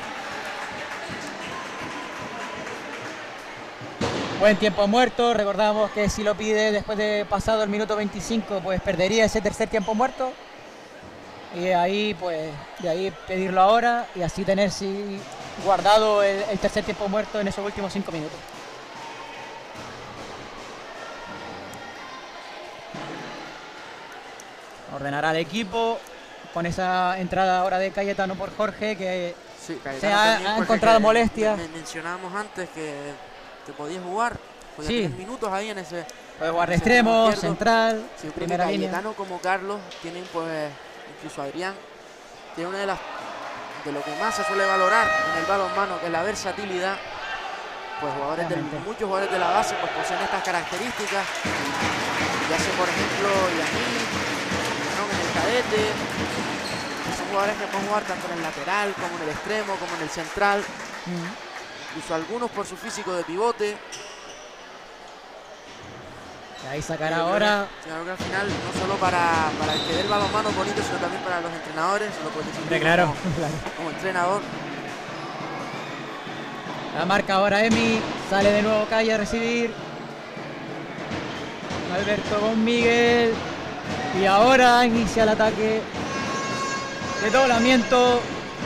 Buen tiempo muerto, recordamos que si lo pide después de pasado el minuto veinticinco, pues perdería ese tercer tiempo muerto. Y ahí, pues, de ahí pedirlo ahora y así tener sí, guardado el, el tercer tiempo muerto en esos últimos cinco minutos. Ordenará al equipo con esa entrada ahora de Cayetano por Jorge, que Sí, Cayetano se ha, también, ha porque encontrado que molestias. men- Mencionábamos antes que te podías jugar, podías Sí. tener minutos ahí en ese... Puede jugar de ese extremo, izquierdo. central, Sí, creo que primera línea. Cayetano como Carlos tienen pues, incluso Adrián, tiene una de las de lo que más se suele valorar en el balonmano, que es la versatilidad. Pues jugadores del, Obviamente. muchos jugadores de la base pues poseen estas características. Ya sé por ejemplo Yaní, ¿no? En el cadete. Son jugadores que pueden jugar tanto en el lateral como en el extremo, como en el central. Mm. Incluso algunos por su físico de pivote. Y ahí sacará Yo creo ahora. que- yo creo que al final, no solo para, para el que dé el balonmano bonito, sino también para los entrenadores, lo puedes decir Hombre, tú claro, como, claro. como entrenador. La marca ahora Emi, sale de nuevo Calle a recibir. Alberto con Miguel. Y ahora inicia el ataque. Desdoblamiento.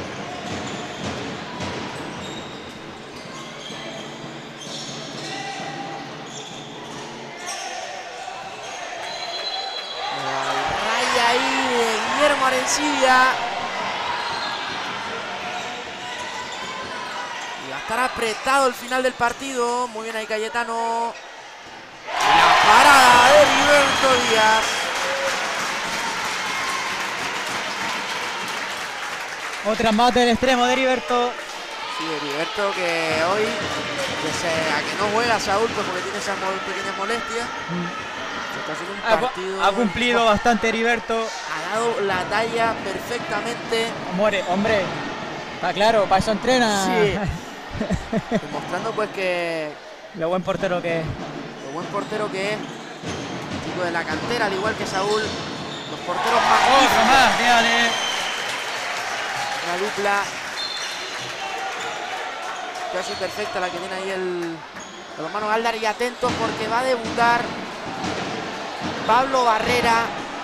Raya ahí de Guillermo Arencibia. Y va a estar apretado el final del partido. Muy bien ahí Cayetano. La Parada de Heriberto Díaz. Otra más del extremo de Heriberto. Sí, Heriberto que hoy, pese a que no juega Saúl, pues porque tiene esas pequeñas molestias, mm. está haciendo un partido. Ha, ha cumplido bastante Heriberto. Ha dado la talla perfectamente. Hombre, hombre, está claro, para eso entrena. Sí. Demostrando pues que... Lo buen portero que es. Lo buen portero que es. Chico de la cantera, al igual que Saúl. Los porteros más... Otro más, fíjate. Una dupla casi perfecta la que tiene ahí el, el hermano Galdar. Y atentos porque va a debutar Pablo Barrera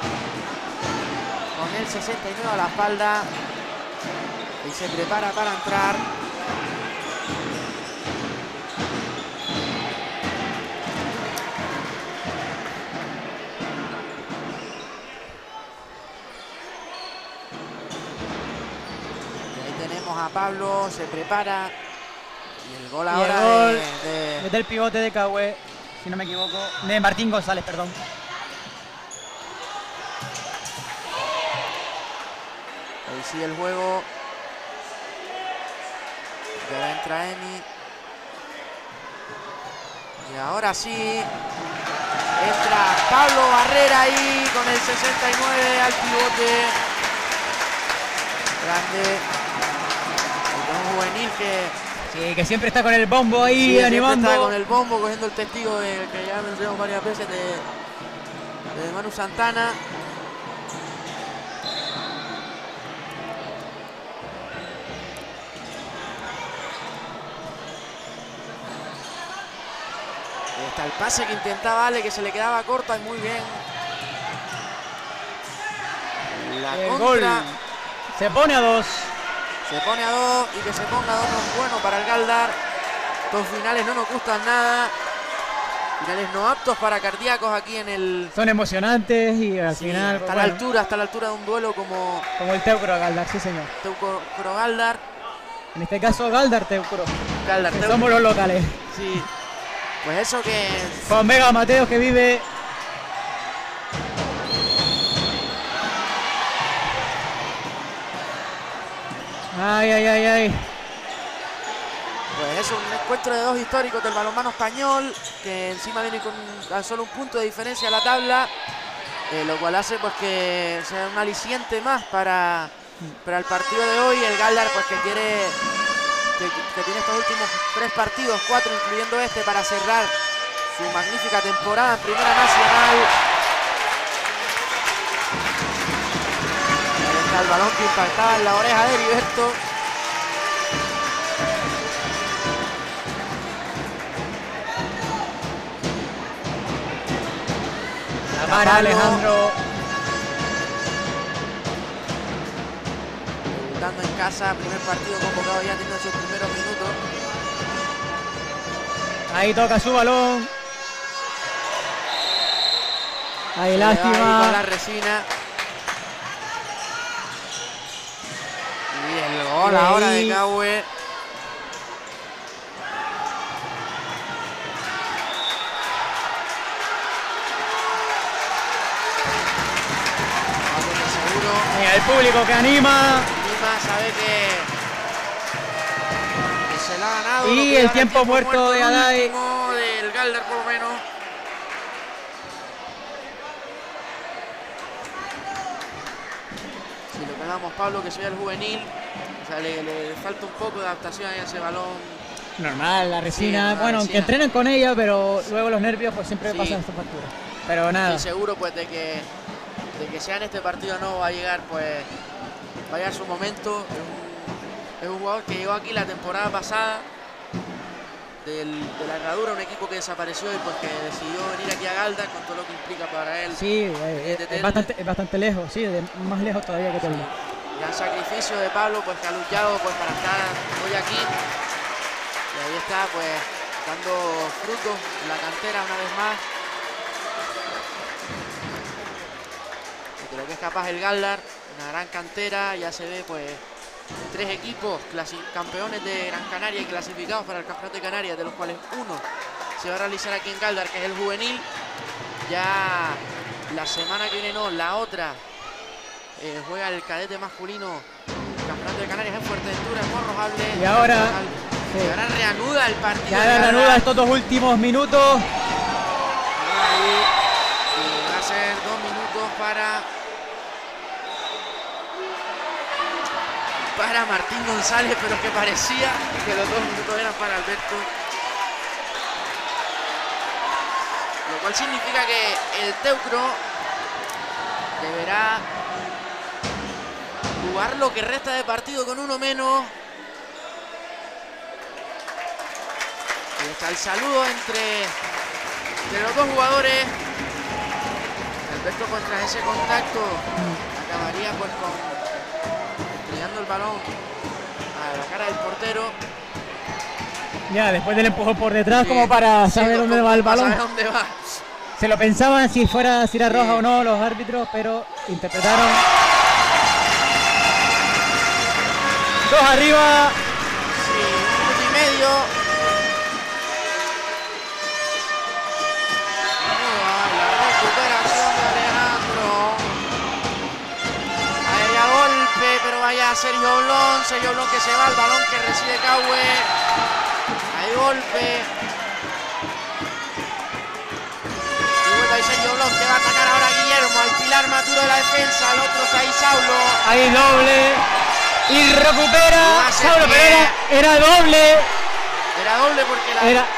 con el sesenta y nueve a la espalda y se prepara para entrar. A Pablo, se prepara y el gol y ahora el gol de, de... es del pivote de Cahue, si no me equivoco, de Martín González, perdón. Ahí sigue el juego. Y ahora entra Emi. Y ahora sí entra Pablo Barrera ahí con el sesenta y nueve al pivote. Grande. Un juvenil que... Sí, que siempre está con el bombo ahí, sí, animando. Está con el bombo, cogiendo el testigo de, que ya mencionamos varias veces, de, de Manu Santana. Ahí está el pase que intentaba Ale, que se le quedaba corta y muy bien. La el contra. Gol. Se pone a dos. Se pone a dos y que se ponga a dos no es bueno para el Galdar. Estos finales no nos gustan nada. Finales no aptos para cardíacos aquí en el... Son emocionantes y al sí, final... Hasta bueno, la altura, hasta la altura de un duelo como... Como el Teucro Galdar, sí señor. Teucro Galdar. En este caso Galdar Teucro. Galdar que Teucro. Somos los locales. Sí. Pues eso que... Con Vega Mateos que vive... Ay, ay, ay, ay. Pues es un encuentro de dos históricos del balonmano español, que encima viene con tan solo un punto de diferencia a la tabla, eh, lo cual hace pues que sea un aliciente más para, para el partido de hoy. El Galdar pues que quiere, que, que tiene estos últimos tres partidos, cuatro incluyendo este, para cerrar su magnífica temporada en Primera Nacional. El balón que impactaba en la oreja de Heriberto. La para Alejandro. Debutando en casa, primer partido convocado ya teniendo sus primeros minutos. Ahí toca su balón. Ahí Se lástima. ahí con la resina. Y el gol y ahora ahí... de Cahue. Mira, el público que anima. Anima, sabe que, que se la ha ganado. Y el tiempo, tiempo muerto, muerto de Adai. Del Galdar por lo menos. Si lo que damos Pablo, que soy el juvenil, o sea, le, le falta un poco de adaptación a ese balón. Normal, la resina. Sí, la bueno, resina. aunque entrenen con ella, pero luego los nervios pues siempre Sí. pasan esta factura. Pero nada. Estoy seguro pues de que, de que sea en este partido no va a llegar, pues va a llegar su momento. Es un, es un jugador que llegó aquí la temporada pasada del, de la Herradura, un equipo que desapareció y pues que decidió venir aquí a Galdar con todo lo que implica para él. Sí, eh, es, es, bastante, es bastante lejos, sí, de, más lejos todavía que Telde. Gran sacrificio de Pablo, pues que ha luchado pues para estar hoy aquí. Y ahí está, pues dando frutos en la cantera una vez más. De lo que es capaz el Galdar, una gran cantera, ya se ve pues tres equipos campeones de Gran Canaria y clasificados para el Campeonato de Canarias, de los cuales uno se va a realizar aquí en Galdar, que es el juvenil. Ya la semana que viene, no, la otra, eh, juega el cadete masculino, campeonato de Canarias en Fuerteventura, en Morrojable. Y ahora, sí. Y ahora reanuda el partido. Ya reanuda estos dos últimos minutos. Ahí, y va a ser dos minutos para... para Martín González, pero que parecía que los dos minutos eran para Alberto. Lo cual significa que el Teucro deberá jugar lo que resta de partido con uno menos. Ahí está el saludo entre, entre los dos jugadores. Alberto, contra ese contacto, acabaría pues con tirando el balón a la cara del portero. Ya, después del empujón por detrás, sí, como para saber sí, dónde va el balón. Saber dónde va. Se lo pensaban si fuera si era roja sí. o no los árbitros, pero interpretaron. Dos arriba. Sí, un minuto y medio. La recuperación de Alejandro. Ahí a golpe, pero vaya Sergio Blon. Sergio Blon que se va, el balón que recibe Cahue. Ahí golpe. Y Sergio Blon que va a atacar ahora a Guillermo, al pilar maturo de la defensa, al otro está ahí Saulo. Ahí doble. Y recupera. Saulo, pero era, era doble. Era doble porque la... Era...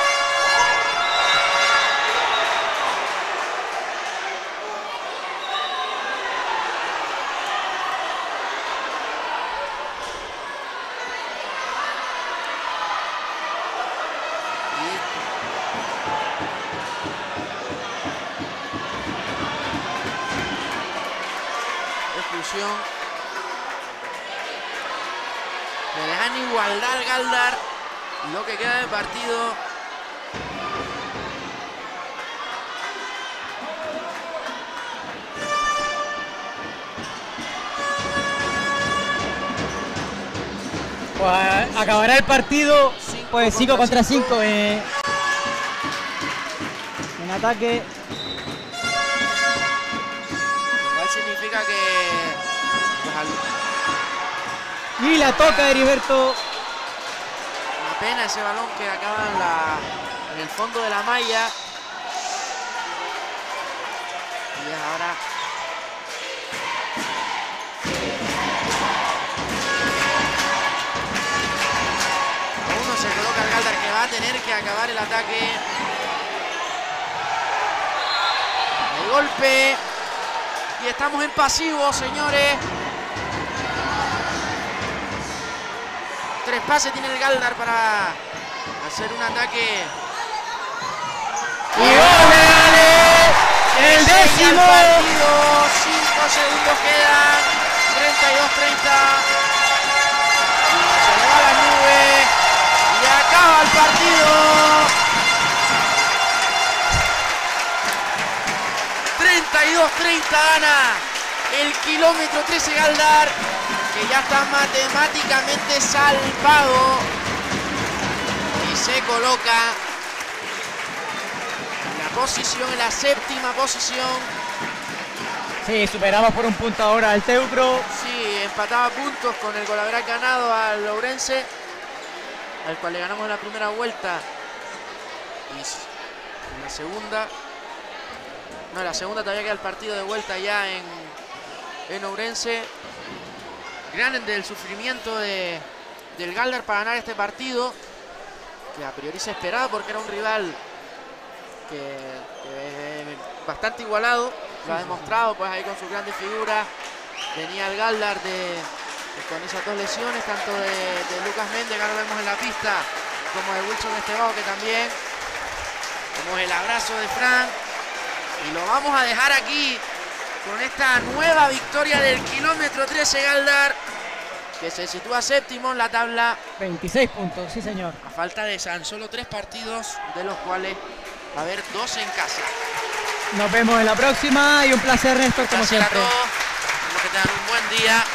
Le dejan igualdad al Galdar lo que queda de partido. Pues acabará el partido cinco pues cinco contra cinco eh, en ataque. Igual significa que pues, al... Y la toca Heriberto. Una pena ese balón que acaba en, la, en el fondo de la malla. Y es ahora... A uno se coloca el Galdar que va a tener que acabar el ataque. El golpe. Y estamos en pasivo, señores. Tres pases tiene el Galdar para hacer un ataque. Y gol de Ale, el décimo. Partido, cinco segundos quedan, treinta y dos treinta. Se le va a las nubes y acaba el partido. treinta y dos treinta gana el kilómetro trece Galdar, que ya está matemáticamente salvado y se coloca en la posición, en la séptima posición. Sí, superamos por un punto ahora al Teucro. Sí, empataba puntos con el Golaveral ganado al Ourense, al cual le ganamos en la primera vuelta. Y en la segunda, no, en la segunda todavía queda el partido de vuelta ya en, en Ourense. Gran del sufrimiento de, del Galdar para ganar este partido, que a priori se esperaba porque era un rival que, que es bastante igualado, lo ha demostrado pues ahí con sus grandes figuras. Venía el Galdar de, de, con esas dos lesiones, tanto de, de Lucas Méndez, que ahora vemos en la pista, como de Wilson Estebao, que también, como el abrazo de Fran. Y lo vamos a dejar aquí con esta nueva victoria del kilómetro trece Galdar, que se sitúa séptimo en la tabla. veintiséis puntos, sí señor. A falta de tan solo tres partidos, de los cuales va a haber dos en casa. Nos vemos en la próxima y un placer, Néstor, como siempre. siempre. A todos, que tengan un buen día.